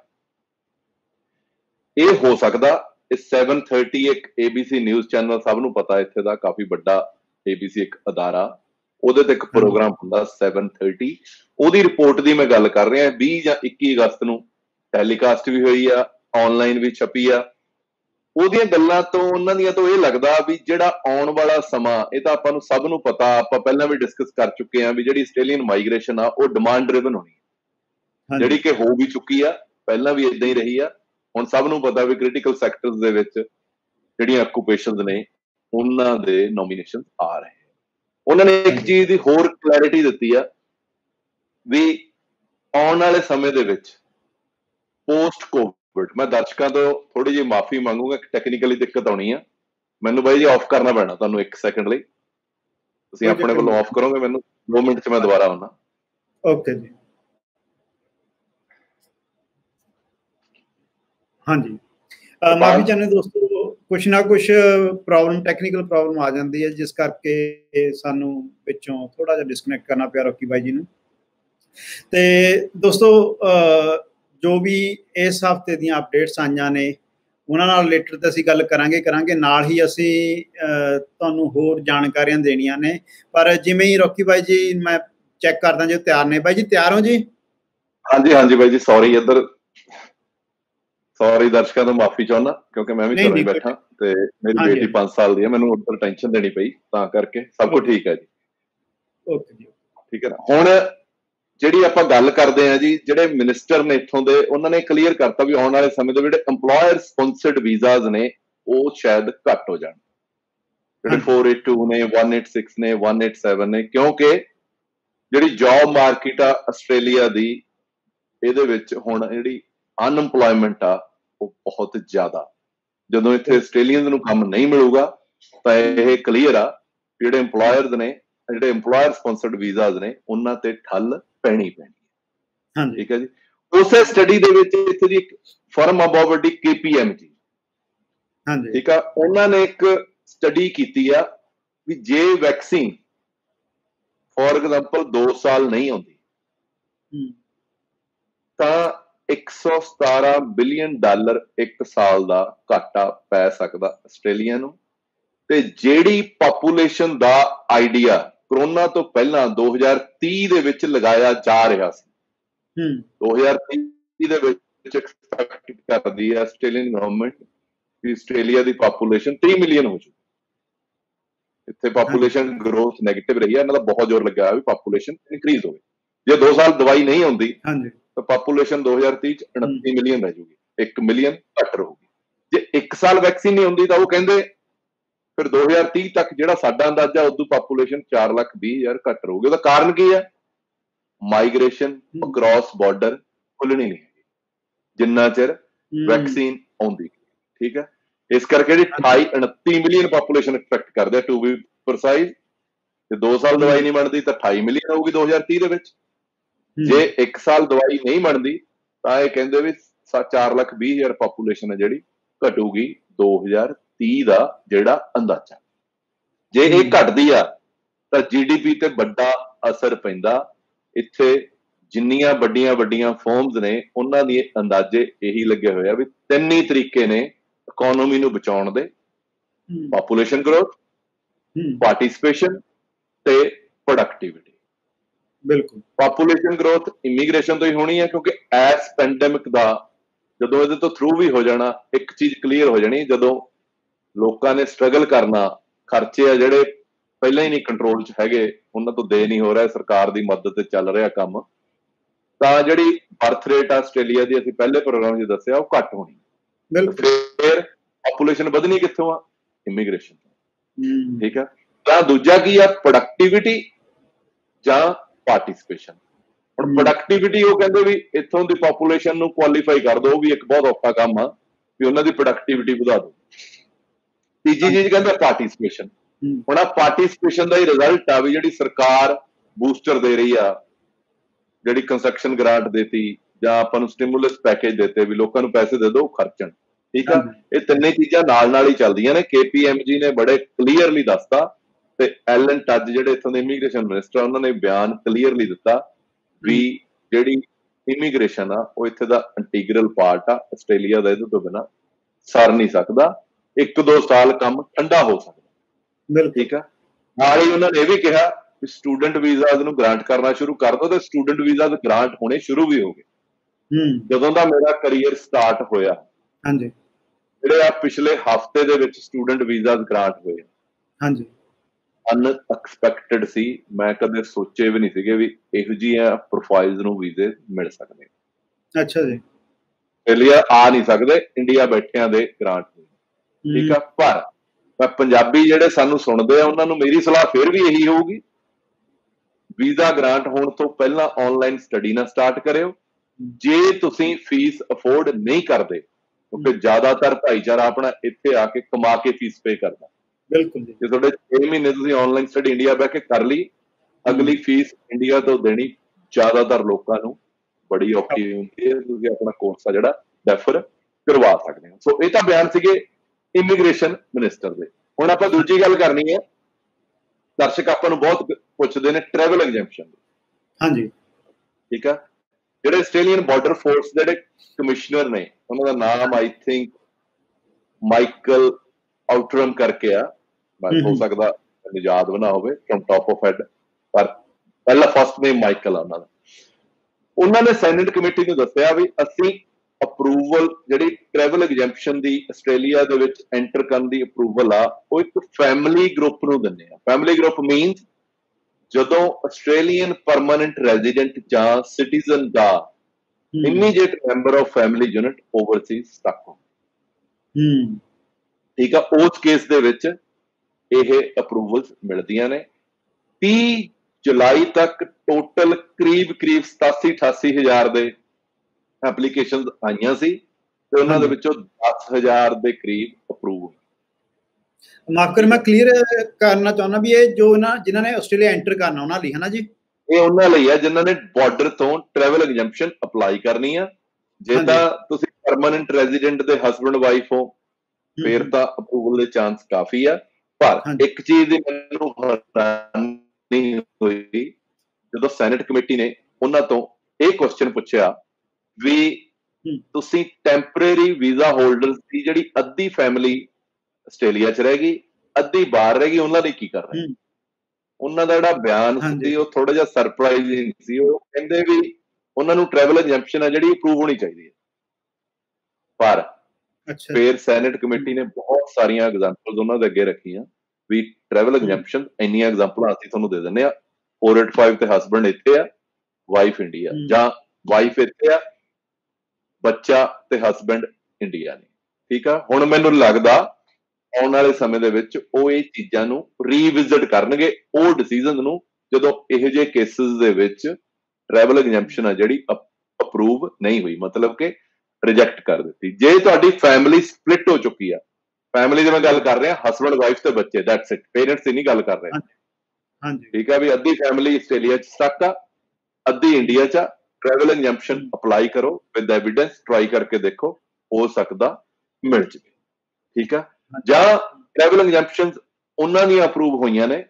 ਇਹ ਹੋ ਸਕਦਾ। ਇਹ ਸੈਵਨ ਥਰਟੀ ਇੱਕ ਏਬੀਸੀ ਨਿਊਜ਼ ਚੈਨਲ, ਸਭ ਨੂੰ ਪਤਾ ਇੱਥੇ ਦਾ ਕਾਫੀ ਵੱਡਾ ਏਬੀਸੀ ਇੱਕ ਅਦਾਰਾ, ਉਹਦੇ ਤੇ ਇੱਕ ਪ੍ਰੋਗਰਾਮ ਹੁੰਦਾ ਸੈਵਨ ਥਰਟੀ, ਉਹਦੀ ਰਿਪੋਰਟ ਦੀ ਮੈਂ ਗੱਲ ਕਰ ਰਿਹਾ। ਵੀਹ ਜਾਂ ਇੱਕੀ ਅਗਸਤ ਨੂੰ ਟੈਲੀਕਾਸਟ ਵੀ ਹੋਈ ਆ, ਆਨਲਾਈਨ ਵੀ ਛਪੀ ਆ। ਉਹਦੀਆਂ ਗੱਲਾਂ ਤੋਂ, ਉਹਨਾਂ ਦੀਆਂ ਤੋਂ ਇਹ ਲੱਗਦਾ ਵੀ ਜਿਹੜਾ ਆਉਣ ਵਾਲਾ ਸਮਾਂ, ਇਹ ਤਾਂ ਆਪਾਂ ਨੂੰ ਸਭ ਨੂੰ ਪਤਾ, ਆਪਾਂ ਪਹਿਲਾਂ ਵੀ ਡਿਸਕਸ ਕਰ ਚੁੱਕੇ ਹਾਂ ਵੀ ਜਿਹੜੀ ਆਸਟ੍ਰੇਲੀਅਨ ਮਾਈਗ੍ਰੇਸ਼ਨ ਆ ਉਹ ਡਿਮਾਂਡ ਡਰਿਵਨ ਹੋਣੀ ਹੈ, ਜਿਹੜੀ ਕਿ ਹੋ ਵੀ ਚੁੱਕੀ ਆ, ਪਹਿਲਾਂ ਵੀ ਇਦਾਂ ਹੀ ਰਹੀ ਆ। ਹੁਣ ਸਭ ਨੂੰ ਪਤਾ ਵੀ ਕ੍ਰਿਟੀਕਲ ਸੈਕਟਰਸ ਦੇ ਵਿੱਚ ਜਿਹੜੀਆਂ ਆਕੂਪੇਸ਼ਨਸ ਨੇ ਉਹਨਾਂ ਦੇ ਨੋਮੀਨੇਸ਼ਨ ਆ ਰਹੇ। ਉਹਨਾਂ ਨੇ ਇੱਕ ਚੀਜ਼ ਦੀ ਹੋਰ ਕਲੈਰਿਟੀ ਦਿੱਤੀ ਆ ਵੀ ਆਉਣ ਵਾਲੇ ਸਮੇਂ ਦੇ ਵਿੱਚ ਪੋਸਟ ਕੋਵਿਡ, ਮੈਂ ਦਰਸ਼ਕਾਂ ਤੋਂ ਥੋੜੀ ਜਿਹੀ ਮਾਫੀ ਮੰਗੂਗਾ, ਟੈਕਨੀਕਲੀ ਦਿੱਕਤ ਆਉਣੀ ਆ, ਮੈਨੂੰ ਬਾਈ ਜੀ ਆਫ ਕਰਨਾ ਪੈਣਾ ਤੁਹਾਨੂੰ ਇੱਕ ਸੈਕਿੰਡ ਲਈ, ਤੁਸੀਂ ਆਪਣੇ ਵੱਲੋਂ ਆਫ ਕਰੋਗੇ, ਮੈਨੂੰ ਦੋ ਮਿੰਟ ਚ ਮੈਂ ਦੁਬਾਰਾ ਆਉਣਾ। ਓਕੇ ਜੀ। ਹਾਂਜੀ, ਮਾਫੀ ਚਾਹੁੰਦੇ ਦੋਸਤੋ, ਕੁਛ ਨਾ ਕੁਛ ਪ੍ਰੋਬਲਮ, ਟੈਕਨੀਕਲ ਪ੍ਰੋਬਲਮ ਆ ਜਾਂਦੀ ਹੈ, ਜਿਸ ਕਰਕੇ ਸਾਨੂੰ ਵਿੱਚੋਂ ਥੋੜਾ ਜਿਹਾ ਡਿਸਕਨੈਕਟ ਕਰਨਾ ਪਿਆ ਰੋਕੀ ਬਾਈ ਜੀ ਨੂੰ। ਤੇ ਦੋਸਤੋ, ਜੋ ਵੀ ਇਸ ਹਫ਼ਤੇ ਦੀਆਂ ਅਪਡੇਟਸ ਆਈਆਂ ਨੇ ਉਹਨਾਂ ਨਾਲ ਰਿਲੇਟਡ ਤੇ ਅਸੀਂ ਗੱਲ ਕਰਾਂਗੇ ਕਰਾਂਗੇ ਨਾਲ ਹੀ ਅਸੀਂ ਤੁਹਾਨੂੰ ਹੋਰ ਜਾਣਕਾਰੀਆਂ ਦੇਣੀਆਂ ਨੇ। ਪਰ ਜਿਵੇਂ ਹੀ ਰੋਕੀ ਬਾਈ ਜੀ, ਮੈਂ ਚੈੱਕ ਕਰਦਾ ਜੇ ਤਿਆਰ ਨੇ। ਬਾਈ ਜੀ ਤਿਆਰ ਹੋ ਜੀ? ਹਾਂਜੀ ਹਾਂਜੀ ਬਾਈ ਜੀ, ਸੌਰੀ, ਇੱਧਰ ਸੌਰੀ ਦਰਸ਼ਕਾਂ ਤੋਂ ਮਾਫੀ ਚਾਹੁੰਦਾ, ਕਿਉਂਕਿ ਮੈਂ ਵੀ ਘਰੋਂ ਹੀ ਬੈਠਾ ਤੇ ਮੇਰੀ ਬੇਟੀ ਪੰਜ ਸਾਲ ਦੀ ਹੈ, ਮੈਨੂੰ ਉੱਧਰ ਟੈਨਸ਼ਨ ਦੇਣੀ ਪਈ, ਤਾਂ ਕਰਕੇ ਸਭ ਕੁਝ ਠੀਕ ਹੈ ਜੀ। ਓਕੇ ਜੀ, ਠੀਕ ਹੈ ਨਾ। ਹੁਣ ਜਿਹੜੀ ਆਪਾਂ ਗੱਲ ਕਰਦੇ ਹਾਂ ਜੀ, ਜਿਹੜੇ ਮਿਨਿਸਟਰ ਨੇ ਇੱਥੋਂ ਦੇ, ਉਹਨਾਂ ਨੇ ਕਲੀਅਰ ਕਰਤਾ ਵੀ ਆਉਣ ਵਾਲੇ ਸਮੇਂ ਦੇ ਜਿਹੜੇ ਇੰਪਲੋਇਰ ਸਪਾਂਸਰਡ ਵੀਜ਼ਾਜ਼ ਨੇ ਉਹ ਸ਼ਾਇਦ ਘੱਟ ਹੋ ਜਾਣ, ਜਿਹੜੇ ਫੋਰ ਏਟ ਟੂ ਨੇ, ਵਨ ਏਟ ਸਿਕਸ ਨੇ, ਵਨ ਏਟ ਸੈਵਨ ਨੇ, ਕਿਉਂਕਿ ਜਿਹੜੀ ਜੌਬ ਮਾਰਕੀਟ ਆ ਆਸਟ੍ਰੇਲੀਆ ਦੀ, ਇਹਦੇ ਵਿੱਚ ਹੁਣ ਜਿਹੜੀ ਅਨਐਮਪਲੋਇਮੈਂਟ ਆ ਉਹ ਬਹੁਤ ਜ਼ਿਆਦਾ। ਜਦੋਂ ਇੱਥੇ ਆਸਟ੍ਰੇਲੀਅਨ ਨੂੰ ਕੰਮ ਨਹੀਂ ਮਿਲੂਗਾ ਤਾਂ ਇਹ ਕਲੀਅਰ ਆ ਜਿਹੜੇ ਇੰਪਲੋਇਰਸ ਨੇ, ਜਿਹੜੇ ਇੰਪਲੋਇਰ ਸਪਾਂਸਰਡ ਵੀਜ਼ਾਜ਼ ਨੇ, ਉਹਨਾਂ ਤੇ ਠੱਲ ਪੈਣੀ ਪੈਣੀ ਹੈ। ਠੀਕ ਹੈ ਜੀ। ਉਸੇ ਸਟੱਡੀ ਦੇ ਵਿੱਚ ਇੱਥੇ ਦੀ ਇੱਕ ਫਰਮ ਆ ਬਹੁਤ ਵੱਡੀ, ਕੇ ਪੀ ਐਮ ਜੀ, ਠੀਕ ਆ, ਉਹਨਾਂ ਨੇ ਇੱਕ ਸਟੱਡੀ ਕੀਤੀ ਆ ਵੀ ਜੇ ਵੈਕਸੀਨ ਫੋਰ ਐਗਜ਼ਾਮਪਲ ਦੋ ਸਾਲ ਨਹੀਂ ਆਉਂਦੀ ਤਾਂ ਇੱਕ ਸੌ ਸਤਾਰਾਂ ਬਿਲੀਅਨ ਡਾਲਰ ਇੱਕ ਸਾਲ ਦਾ ਘਾਟਾ ਪੈ ਸਕਦਾ ਆਸਟ੍ਰੇਲੀਆ ਨੂੰ। ਤੇ ਜਿਹੜੀ ਪਾਪੂਲੇਸ਼ਨ ਦਾ ਆਈਡੀਆ ਕਰੋਨਾ ਤੋਂ ਪਹਿਲਾਂ ਦੋ ਹਜ਼ਾਰ ਤੀਹ ਦੇ ਵਿੱਚ ਲਗਾਇਆ ਜਾ ਰਿਹਾ ਸੀ, ਦੋ ਹਜ਼ਾਰ ਤੀਹ ਦੇ ਵਿੱਚ ਐਕਸਪੈਕਟ ਕਰਦੀ ਹੈ ਆਸਟ੍ਰੇਲੀਅਨ ਗਵਰਨਮੈਂਟ ਕਿ ਆਸਟ੍ਰੇਲੀਆ ਦੀ ਪਾਪੂਲੇਸ਼ਨ ਤੀਹ ਮਿਲੀਅਨ ਹੋ ਜਾਊ। ਇੱਥੇ ਪਾਪੂਲੇਸ਼ਨ ਗਰੋਥ ਨੈਗੇਟਿਵ ਰਹੀ ਹੈ, ਇਹਨਾਂ ਦਾ ਬਹੁਤ ਜ਼ੋਰ ਲੱਗਿਆ ਵੀ ਪਾਪੂਲੇਸ਼ਨ ਇਨਕਰੀਜ਼ ਹੋਵੇ। ਜੇ ਦੋ ਸਾਲ ਦਵਾਈ ਨਹੀਂ ਆਉਂਦੀ ਤਾਂ ਪਾਪੂਲੇਸ਼ਨ ਦੋ ਹਜ਼ਾਰ ਤੀਹ ਚ ਉਨੱਤੀ ਮਿਲੀਅਨ ਰਹਿ ਜੂਗੀ, ਇੱਕ ਮਿਲੀਅਨ ਘੱਟ ਰਹੂਗੀ। ਜੇ ਇੱਕ ਸਾਲ ਵੈਕਸੀਨ ਨਹੀਂ ਹੁੰਦੀ ਤਾਂ ਉਹ ਕਹਿੰਦੇ ਫਿਰ ਦੋ ਹਜ਼ਾਰ ਤੀਹ ਤੱਕ ਜਿਹੜਾ ਸਾਡਾ ਅੰਦਾਜ਼ਾ ਉਦੋਂ ਪਾਪੂਲੇਸ਼ਨ ਚਾਰ ਲੱਖ ਵੀਹ ਹਜ਼ਾਰ ਘੱਟ ਰਹੂਗੀ। ਉਹਦਾ ਕਾਰਨ ਕੀ ਹੈ? ਮਾਈਗ੍ਰੇਸ਼ਨ ਅਕ੍ਰੋਸ ਬਾਰਡਰ ਖੁੱਲਣੀ ਨਹੀਂ ਹੈਗੀ ਜਿੰਨਾ ਚਿਰ ਵੈਕਸੀਨ ਆਉਂਦੀ। ਠੀਕ ਹੈ, ਇਸ ਕਰਕੇ ਜਿਹੜੀ ਅਠਾਈ ਉਨੱਤੀ ਮਿਲੀਅਨ ਪਾਪੂਲੇਸ਼ਨ ਐਕਸਪੈਕਟ ਕਰਦੇ ਟੂ ਬੀ ਪ੍ਰਸਾਈਜ਼, ਤੇ ਦੋ ਸਾਲ ਦਵਾਈ ਨਹੀਂ ਬਣਦੀ ਤਾਂ ਅਠਾਈ ਮਿਲੀਅਨ ਹੋਊਗੀ ਦੋ ਹਜ਼ਾਰ ਤੀਹ ਦੇ ਵਿੱਚ। ਜੇ ਇੱਕ ਸਾਲ ਦਵਾਈ ਨਹੀਂ ਬਣਦੀ ਤਾਂ ਇਹ ਕਹਿੰਦੇ ਵੀ ਚਾਰ ਲੱਖ ਵੀਹ ਹਜ਼ਾਰ ਪਾਪੂਲੇਸ਼ਨ ਹੈ ਜਿਹੜੀ ਘਟੂਗੀ ਦੋ ਹਜ਼ਾਰ ਤੀਹ ਦਾ ਜਿਹੜਾ ਅੰਦਾਜ਼ਾ। ਜੇ ਇਹ ਘਟਦੀ ਆ ਤਾਂ ਜੀ ਡੀ ਪੀ ਤੇ ਵੱਡਾ ਅਸਰ ਪੈਂਦਾ। ਇੱਥੇ ਜਿੰਨੀਆਂ ਵੱਡੀਆਂ ਵੱਡੀਆਂ ਫਰਮਸ ਨੇ ਉਹਨਾਂ ਦੇ ਅੰਦਾਜ਼ੇ ਇਹੀ ਲੱਗੇ ਹੋਏ ਆ ਵੀ ਤਿੰਨ ਹੀ ਤਰੀਕੇ ਨੇ ਇਕੋਨੋਮੀ ਨੂੰ ਬਚਾਉਣ ਦੇ, ਪਾਪੂਲੇਸ਼ਨ ਗਰੋਥ, ਪਾਰਟੀਸਪੇਸ਼ਨ ਤੇ ਪ੍ਰੋਡਕਟਿਵਿਟੀ। ਬਿਲਕੁਲ, ਪਾਪੂਲੇਸ਼ਨ ਗਰੋਥ ਇਮੀਗ੍ਰੇਸ਼ਨ ਤੋਂ ਹੀ ਹੋਣੀ ਹੈ, ਕਿਉਂਕਿ ਐਸ ਪੈਂਡੈਮਿਕ ਦਾ ਜਦੋਂ ਇਹਦੇ ਤੋਂ ਥਰੂ ਵੀ ਹੋ ਜਾਣਾ, ਇੱਕ ਚੀਜ਼ ਕਲੀਅਰ ਹੋ ਜਾਣੀ, ਜਦੋਂ ਲੋਕਾਂ ਨੇ ਸਟਰਗਲ ਕਰਨਾ, ਖਰਚੇ ਆ ਜਿਹੜੇ ਪਹਿਲਾਂ ਹੀ ਨਹੀਂ ਕੰਟਰੋਲ 'ਚ ਹੈਗੇ, ਉਹਨਾਂ ਤੋਂ ਦੇ ਨਹੀਂ ਹੋ ਰਿਹਾ, ਸਰਕਾਰ ਦੀ ਮਦਦ ਤੇ ਚੱਲ ਰਿਹਾ ਕੰਮ, ਤਾਂ ਜਿਹੜੀ ਬਰਥ ਰੇਟ ਆ ਆਸਟ੍ਰੇਲੀਆ ਦੀ, ਅਸੀਂ ਪਹਿਲੇ ਪ੍ਰੋਗਰਾਮ 'ਚ ਦੱਸਿਆ, ਉਹ ਘੱਟ ਹੋਣੀ। ਫਿਰ ਪਾਪੂਲੇਸ਼ਨ ਵਧਣੀ ਕਿੱਥੋਂ ਆ? ਇਮੀਗ੍ਰੇਸ਼ਨ ਤੋਂ। ਠੀਕ ਆ। ਤਾਂ ਦੂਜਾ ਕੀ ਆ? ਪ੍ਰੋਡਕਟਿਵਿਟੀ। ਜਾਂ ਪਾਰਟੀਸਪੇਸ਼ਨ। ਹੁਣ ਪ੍ਰੋਡਕਟਿਵਿਟੀ ਉਹ ਕਹਿੰਦੇ ਵੀ ਇੱਥੋਂ ਦੀ ਪੋਪੂਲੇਸ਼ਨ ਨੂੰ ਕੁਆਲੀਫਾਈ ਕਰ ਦੋ, ਉਹ ਵੀ ਇੱਕ ਬਹੁਤ ਔਖਾ ਕੰਮ ਆ ਵੀ ਉਹਨਾਂ ਦੀ ਪ੍ਰੋਡਕਟਿਵਿਟੀ ਵਧਾ ਦਿਓ। ਤੀਜੀ ਚੀਜ਼ ਕਹਿੰਦੇ ਪਾਰਟੀਸਪੇਸ਼ਨ। ਹੁਣ ਆ ਪਾਰਟੀਸਪੇਸ਼ਨ ਦਾ ਹੀ ਰਿਜ਼ਲਟ ਆ ਵੀ ਜਿਹੜੀ ਸਰਕਾਰ ਬੂਸਟਰ ਦੇ ਰਹੀ ਆ, ਜਿਹੜੀ ਕੰਸਟਰਕਸ਼ਨ ਗ੍ਰਾਂਟ ਦੇਤੀ ਜਾਂ ਆਪਾਂ ਨੂੰ ਸਟਿਮੂਲਸ ਪੈਕੇਜ ਦਿੱਤੇ ਵੀ ਲੋਕਾਂ ਨੂੰ ਪੈਸੇ ਦੇ ਦਿਓ ਖਰਚਣ, ਠੀਕ ਆ। ਇਹ ਤਿੰਨੇ ਚੀਜ਼ਾਂ ਨਾਲ ਨਾਲ ਹੀ ਚੱਲਦੀਆਂ ਨੇ। ਕੇ ਪੀ ਐਮ ਜੀ ਨੇ ਬੜੇ ਕਲੀਅਰਲੀ ਦੱਸਤਾ ਤੇ ਐਲਨ ਟੱਜ ਜਿਹੜੇ ਇੱਥੋਂ ਦੇ ਇਮੀਗ੍ਰੇਸ਼ਨ ਮਿਨਿਸਟਰ ਉਹਨਾਂ ਨੇ ਬਿਆਨ ਕਲੀਅਰਲੀ ਦਿੱਤਾ ਵੀ ਜਿਹੜੀ ਇਮੀਗ੍ਰੇਸ਼ਨ ਆ ਉਹ ਇੱਥੇ ਦਾ ਇੰਟੀਗਰਲ ਪਾਰਟ ਆ, ਆਸਟ੍ਰੇਲੀਆ ਦਾ ਇਹਦੇ ਤੋਂ ਬਿਨਾਂ ਸਰ ਨਹੀਂ ਸਕਦਾ। ਇੱਕ ਦੋ ਸਾਲ ਕੰਮ ਠੰਡਾ ਹੋ ਸਕਦਾ, ਠੀਕ ਆ। ਨਾਲ ਹੀ ਉਹਨਾਂ ਨੇ ਇਹ ਵੀ ਕਿਹਾ ਵੀ ਸਟੂਡੈਂਟ ਵੀਜ਼ਾਜ਼ ਨੂੰ ਗ੍ਰਾਂਟ ਕਰਨਾ ਸ਼ੁਰੂ ਕਰ ਦੋ, ਤੇ ਸਟੂਡੈਂਟ ਵੀਜ਼ਾਜ਼ ਗ੍ਰਾਂਟ ਹੋਣੇ ਸ਼ੁਰੂ ਵੀ ਹੋ ਗਏ। ਜਦੋਂ ਦਾ ਮੇਰਾ ਕਰੀਅਰ ਸਟਾਰਟ ਹੋਇਆ, ਹਾਂਜੀ, ਜਿਹੜੇ ਆ ਪਿਛਲੇ ਹਫ਼ਤੇ ਦੇ ਵਿੱਚ ਸਟੂਡੈਂਟ ਵੀਜ਼ਾਜ਼ ਗ੍ਰਾਂਟ ਹੋਏ, ਹਾਂਜੀ, ਅਨਐਕਸਪੈਕਟਡ ਸੀ। ਮੈਂ ਕਦੇ ਸੋਚੇ ਵੀ ਨਹੀਂ ਸੀਗੇ ਵੀ ਇਹੋ ਜਿਹੀਆਂ ਪ੍ਰੋਫਾਈਲਸ ਨੂੰ ਵੀਜ਼ੇ ਮਿਲ ਸਕਦੇ। ਅੱਛਾ ਜੀ, ਆਸਟ੍ਰੇਲੀਆ ਆ ਨਹੀਂ ਸਕਦੇ, ਇੰਡੀਆ ਬੈਠਿਆਂ ਦੇ ਗ੍ਰਾਂਟ ਹੋਏ, ਠੀਕ ਆ। ਪਰ ਮੈਂ ਪੰਜਾਬੀ ਜਿਹੜੇ ਸਾਨੂੰ ਸੁਣਦੇ ਆ ਉਹਨਾਂ ਨੂੰ ਮੇਰੀ ਸਲਾਹ ਫਿਰ ਵੀ ਇਹੀ ਹੋਊਗੀ, ਵੀਜ਼ਾ ਗ੍ਰਾਂਟ ਹੋਣ ਤੋਂ ਪਹਿਲਾਂ ਆਨਲਾਈਨ ਸਟੱਡੀ ਨਾ ਸਟਾਰਟ ਕਰਿਓ। ਜੇ ਤੁਸੀਂ ਫੀਸ ਅਫੋਰਡ ਨਹੀਂ ਕਰਦੇ, ਕਿਉਂਕਿ ਜ਼ਿਆਦਾਤਰ ਭਾਈਚਾਰਾ ਆਪਣਾ ਇੱਥੇ ਆ ਕੇ ਕਮਾ ਕੇ ਫੀਸ ਪੇ ਕਰਦਾ, ਬਿਲਕੁਲ। ਜੇ ਤੁਹਾਡੇ ਛੇ ਮਹੀਨੇ ਤੁਸੀਂ ਆਨਲਾਈਨ ਸਟੱਡੀ ਇੰਡੀਆ ਬਹਿ ਕੇ ਕਰ ਲਈ, ਅਗਲੀ ਫੀਸ ਇੰਡੀਆ ਤੋਂ ਦੇਣੀ ਜ਼ਿਆਦਾਤਰ ਲੋਕਾਂ ਨੂੰ ਬੜੀ ਔਖੀ ਹੁੰਦੀ ਹੈ। ਤੁਸੀਂ ਆਪਣਾ ਕੋਰਸ ਆ ਜਿਹੜਾ ਡੈਫਰ ਕਰਵਾ ਸਕਦੇ ਹੋ। ਸੋ ਇਹ ਤਾਂ ਬਿਆਨ ਸੀਗੇ ਇਮੀਗ੍ਰੇਸ਼ਨ ਮਿਨਿਸਟਰ ਦੇ। ਹੁਣ ਆਪਾਂ ਦੂਜੀ ਗੱਲ ਕਰਨੀ ਹੈ, ਦਰਸ਼ਕ ਆਪਾਂ ਨੂੰ ਬਹੁਤ ਪੁੱਛਦੇ ਨੇ ਟਰੈਵਲ ਐਗਜ਼ੈਂਪਸ਼ਨ ਦੀ, ਹਾਂਜੀ, ਠੀਕ ਆ। ਜਿਹੜੇ ਆਸਟ੍ਰੇਲੀਅਨ ਬਾਰਡਰ ਫੋਰਸ ਦੇ ਜਿਹੜੇ ਕਮਿਸ਼ਨਰ ਨੇ, ਉਹਨਾਂ ਦਾ ਨਾਮ ਆਈ ਥਿੰਕ ਮਾਈਕਲ ਆਊਟਰਮ ਕਰਕੇ ਆ, ਹੋ ਸਕਦਾ ਮੈਨੂੰ ਯਾਦ ਵੀ ਨਾ ਹੋਵੇ ਫਰਮ ਟਾਪ ਆਫ ਹੈਡ, ਪਰ ਪਹਿਲਾ ਫਸਟ ਨੇਮ ਮਾਈਕਲ ਆ ਉਹਨਾਂ ਦਾ। ਉਹਨਾਂ ਨੇ ਸੈਨੇਟ ਕਮੇਟੀ ਨੂੰ ਦੱਸਿਆ ਵੀ ਅਸੀਂ ਅਪਰੂਵਲ ਜਿਹੜੀ ਟਰੈਵਲ ਐਗਜ਼ੈਂਪਸ਼ਨ ਦੀ ਆਸਟ੍ਰੇਲੀਆ ਦੇ ਵਿੱਚ ਐਂਟਰ ਕਰਨ ਦੀ ਅਪਰੂਵਲ ਆ, ਉਹ ਇੱਕ ਫੈਮਿਲੀ ਗਰੁੱਪ ਨੂੰ ਦਿੰਦੇ ਆ। ਫੈਮਿਲੀ ਗਰੁੱਪ ਮੀਨਸ ਜਦੋਂ ਆਸਟ੍ਰੇਲੀਅਨ ਪਰਮਾਨੈਂਟ ਰੈਜ਼ੀਡੈਂਟ ਜਾਂ ਸਿਟੀਜ਼ਨ ਦਾ immediate member of family unit overseas stuck ਹੋ, ਠੀਕ ਆ। ਉਸ ਕੇਸ ਦੇ ਵਿੱਚ ਇਹ ਅਪਰੂਵਲਸ ਮਿਲਦੀਆਂ ਨੇ। ਤੀਹ ਜੁਲਾਈ ਤੱਕ ਟੋਟਲ ਕਰੀਬ ਕਰੀਬ ਸਤਾਸੀ ਅਠਾਸੀ ਹਜ਼ਾਰ ਦੇ ਐਪਲੀਕੇਸ਼ਨ ਆਈਆਂ ਸੀ ਤੇ ਉਹਨਾਂ ਦੇ ਵਿੱਚੋਂ ਦਸ ਹਜ਼ਾਰ ਦੇ ਕਰੀਬ ਅਪਰੂਵ। ਮਾਫ ਕਰ, ਮੈਂ ਕਲੀਅਰ ਕਰਨਾ ਚਾਹੁੰਦਾ ਵੀ ਇਹ ਜੋ ਨਾ ਜਿਨ੍ਹਾਂ ਨੇ ਆਸਟ੍ਰੇਲੀਆ ਐਂਟਰ ਕਰਨਾ ਉਹਨਾਂ ਲਈ ਹੈ ਨਾ ਜੀ? ਇਹ ਉਹਨਾਂ ਲਈ ਆ ਜਿਨ੍ਹਾਂ ਨੇ ਬਾਰਡਰ ਤੋਂ ਟਰੈਵਲ ਐਗਜ਼ੈਂਪਸ਼ਨ ਅਪਲਾਈ ਕਰਨੀ ਆ। ਜੇ ਤਾਂ ਤੁਸੀਂ ਪਰਮਾਨੈਂਟ ਰੈਜ਼ੀਡੈਂਟ ਦੇ ਹਸਬੈਂਡ ਵਾਈਫ ਹੋ ਫਿਰ ਤਾਂ ਅਪਰੂਵਲ ਦੇ ਚਾਂਸ ਕਾਫੀ ਆ। ਪਰ ਇੱਕ ਚੀਜ਼ ਦੀ ਮੈਨੂੰ ਹੈਰਾਨੀ ਹੋਈ ਜਦੋਂ ਸੈਨੇਟ ਕਮੇਟੀ ਨੇ ਉਹਨਾਂ ਤੋਂ ਇਹ ਕੁਐਸਚਨ ਪੁੱਛਿਆ ਵੀ ਤੁਸੀਂ ਟੈਂਪਰੇਰੀ ਵੀਜ਼ਾ ਹੋਲਡਰਸ ਦੀ ਜਿਹੜੀ ਅੱਧੀ ਫੈਮਿਲੀ ਆਸਟ੍ਰੇਲੀਆ 'ਚ ਰਹਿ ਗਈ, ਅੱਧੀ ਬਾਹਰ ਰਹਿ ਗਈ, ਉਹਨਾਂ ਲਈ ਕੀ ਕਰ ਰਹੇ? ਉਹਨਾਂ ਦਾ ਜਿਹੜਾ ਬਿਆਨ ਸੀ ਉਹ ਥੋੜਾ ਜਿਹਾ ਸਰਪ੍ਰਾਈਜ਼ਿੰਗ ਸੀ। ਉਹ ਕਹਿੰਦੇ ਵੀ ਉਹਨਾਂ ਨੂੰ ਟਰੈਵਲ ਐਗਜ਼ੈਂਪਸ਼ਨ ਆ ਜਿਹੜੀ ਅਪਰੂਵ ਹੋਣੀ ਚਾਹੀਦੀ ਹੈ। ਪਰ ਫਿਰ ਸੈਨੇਟ ਕਮੇਟੀ ਨੇ ਬਹੁਤ ਸਾਰੀਆਂ ਐਗਜ਼ਾਮਪਲਸ ਉਹਨਾਂ ਦੇ ਅੱਗੇ ਰੱਖੀਆਂ ਵੀ ਟਰੈਵਲ ਐਗਜ਼ੈਂਪਸ਼ਨ ਇੰਨੀਆਂ ਐਗਜ਼ਾਮਪਲਾਂ ਅਸੀਂ ਤੁਹਾਨੂੰ ਦੇ ਦਿੰਦੇ ਆ। ਫੋਰ ਏਟ ਫਾਈਵ ਤੇ ਹਸਬੈਂਡ ਇੱਥੇ ਆ, ਵਾਈਫ ਇੰਡੀਆ, ਜਾਂ ਵਾਈਫ ਇੱਥੇ ਆ, ਬੱਚਾ ਤੇ ਹਸਬੈਂਡ ਇੰਡੀਆ ਨੇ, ਠੀਕ ਆ। ਹੁਣ ਮੈਨੂੰ ਲੱਗਦਾ ਆਉਣ ਵਾਲੇ ਸਮੇਂ ਦੇ ਵਿੱਚ ਉਹ ਇਹ ਚੀਜ਼ਾਂ ਨੂੰ ਰੀਵਿਜ਼ਿਟ ਕਰਨਗੇ, ਉਹ ਡਿਸੀਜਨ ਨੂੰ, ਜਦੋਂ ਇਹੋ ਜਿਹੇ ਕੇਸਿਸ ਦੇ ਵਿੱਚ ਟਰੈਵਲ ਐਗਜ਼ੈਂਪਸ਼ਨ ਆ ਜਿਹੜੀ ਅਪਰੂਵ ਨਹੀਂ ਹੋਈ, ਮਤਲਬ ਕਿ ਰਿਜੈਕਟ ਕਰ ਦਿੱਤੀ। ਜੇ ਤੁਹਾਡੀ ਫੈਮਿਲੀ ਸਪਲਿਟ ਹੋ ਚੁੱਕੀ ਆ, ਫੈਮਿਲੀ ਦੀ ਮੈਂ ਗੱਲ ਕਰ ਰਿਹਾ ਹਸਬੈਂਡ ਵਾਈਫ ਤੇ ਬੱਚੇ, ਦੈਟਸ ਇਟ, ਪੇਰੈਂਟਸ ਦੀ ਨਹੀਂ ਗੱਲ ਕਰ ਰਹੇ, ਹਾਂਜੀ, ਠੀਕ ਆ। ਵੀ ਅੱਧੀ ਫੈਮਿਲੀ ਆਸਟ੍ਰੇਲੀਆ 'ਚ ਸਟਕ ਆ, ਅੱਧੀ ਇੰਡੀਆ 'ਚ ਆ, ਟਰੈਵਲ ਐਗਜ਼ੈਂਪਸ਼ਨ ਅਪਲਾਈ ਕਰੋ ਵਿਦ ਐਵੀਡੈਂਸ, ਟਰਾਈ ਕਰਕੇ ਦੇਖੋ, ਹੋ ਸਕਦਾ ਮਿਲ ਜਾਵੇ, ਠੀਕ ਆ। ਜਾਂ ਟਰੈਵਲ ਐਗਜ਼ੈਂਪਸ਼ਨਸ ਉਹਨਾਂ ਦੀਆਂ ਅਪਰੂਵ ਹੋਈਆਂ ਨੇ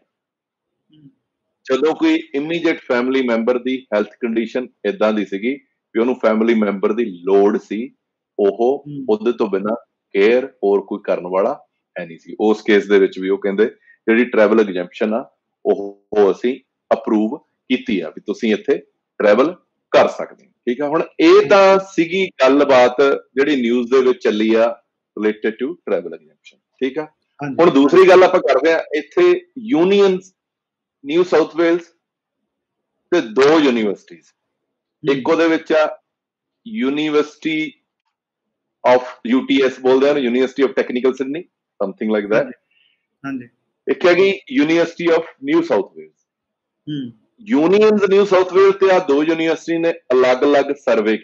ਜਦੋਂ ਕੋਈ ਇਮੀਡੀਏਟ ਫੈਮਿਲੀ ਮੈਂਬਰ ਦੀ ਹੈਲਥ ਕੰਡੀਸ਼ਨ ਇਦਾਂ ਦੀ ਸੀਗੀ ਵੀ ਉਹਨੂੰ ਫੈਮਿਲੀ ਮੈਂਬਰ ਦੀ ਲੋੜ ਸੀ, ਉਹ ਉਹਦੇ ਤੋਂ ਬਿਨਾਂ ਕੇਅਰ ਹੋਰ ਕੋਈ ਕਰਨ ਵਾਲਾ ਹੈ ਨਹੀਂ ਸੀ। ਉਸ ਕੇਸ ਦੇ ਵਿੱਚ ਵੀ ਉਹ ਕਹਿੰਦੇ ਜਿਹੜੀ ਟਰੈਵਲ ਐਗਜ਼ੈਂਪਸ਼ਨ ਆ ਉਹ ਅਸੀਂ ਅਪਰੂਵ ਕੀਤੀ ਆ ਵੀ ਤੁਸੀਂ ਇੱਥੇ ਟਰੈਵਲ ਕਰ ਸਕਦੇ ਹੋ, ਠੀਕ ਆ। ਹੁਣ ਇਹ ਤਾਂ ਸੀਗੀ ਗੱਲਬਾਤ ਜਿਹੜੀ ਨਿਊਜ਼ ਦੇ ਵਿੱਚ ਚੱਲੀ ਆ ਰਿਲੇਟਡ ਟੂ ਟਰੈਵਲ ਐਗਜ਼ੈਂਪਸ਼ਨ, ਠੀਕ ਆ। ਹੁਣ ਦੂਸਰੀ ਗੱਲ ਆਪਾਂ ਕਰਦੇ ਆ, ਇੱਥੇ ਯੂਨੀਅਨ ਨਿਊ ਸਾਊਥ ਵੇਲਸ ਤੇ ਦੋ ਯੂਨੀਵਰਸਿਟੀਜ਼, ਇੱਕ ਉਹਦੇ ਵਿੱਚ ਆ university of U T S ਬੋਲਦੇ ਆ, university of technical Sydney, something like that, ਹਾਂਜੀ। ਇੱਕ ਹੈਗੀ university of New South Wales, unions New South Wales ते आ दो यूनिवर्सिटी ने अलग अलग सर्वे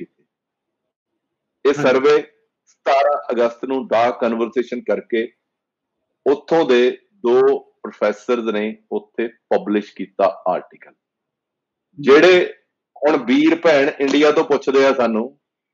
किए। ये सर्वे सतारह अगस्त ਨੂੰ डाक कन्वर्सेशन करके ਉੱਥੋਂ ਦੇ ਦੋ ਪ੍ਰੋਫੈਸਰਸ ਨੇ ਉੱਥੇ ਪਬਲਿਸ਼ ਕੀਤਾ ਆਰਟੀਕਲ, ਜਿਹੜੇ ਹੁਣ ਵੀਰ ਭੈਣ ਇੰਡੀਆ ਤੋਂ ਪੁੱਛਦੇ ਆ ਸਾਨੂੰ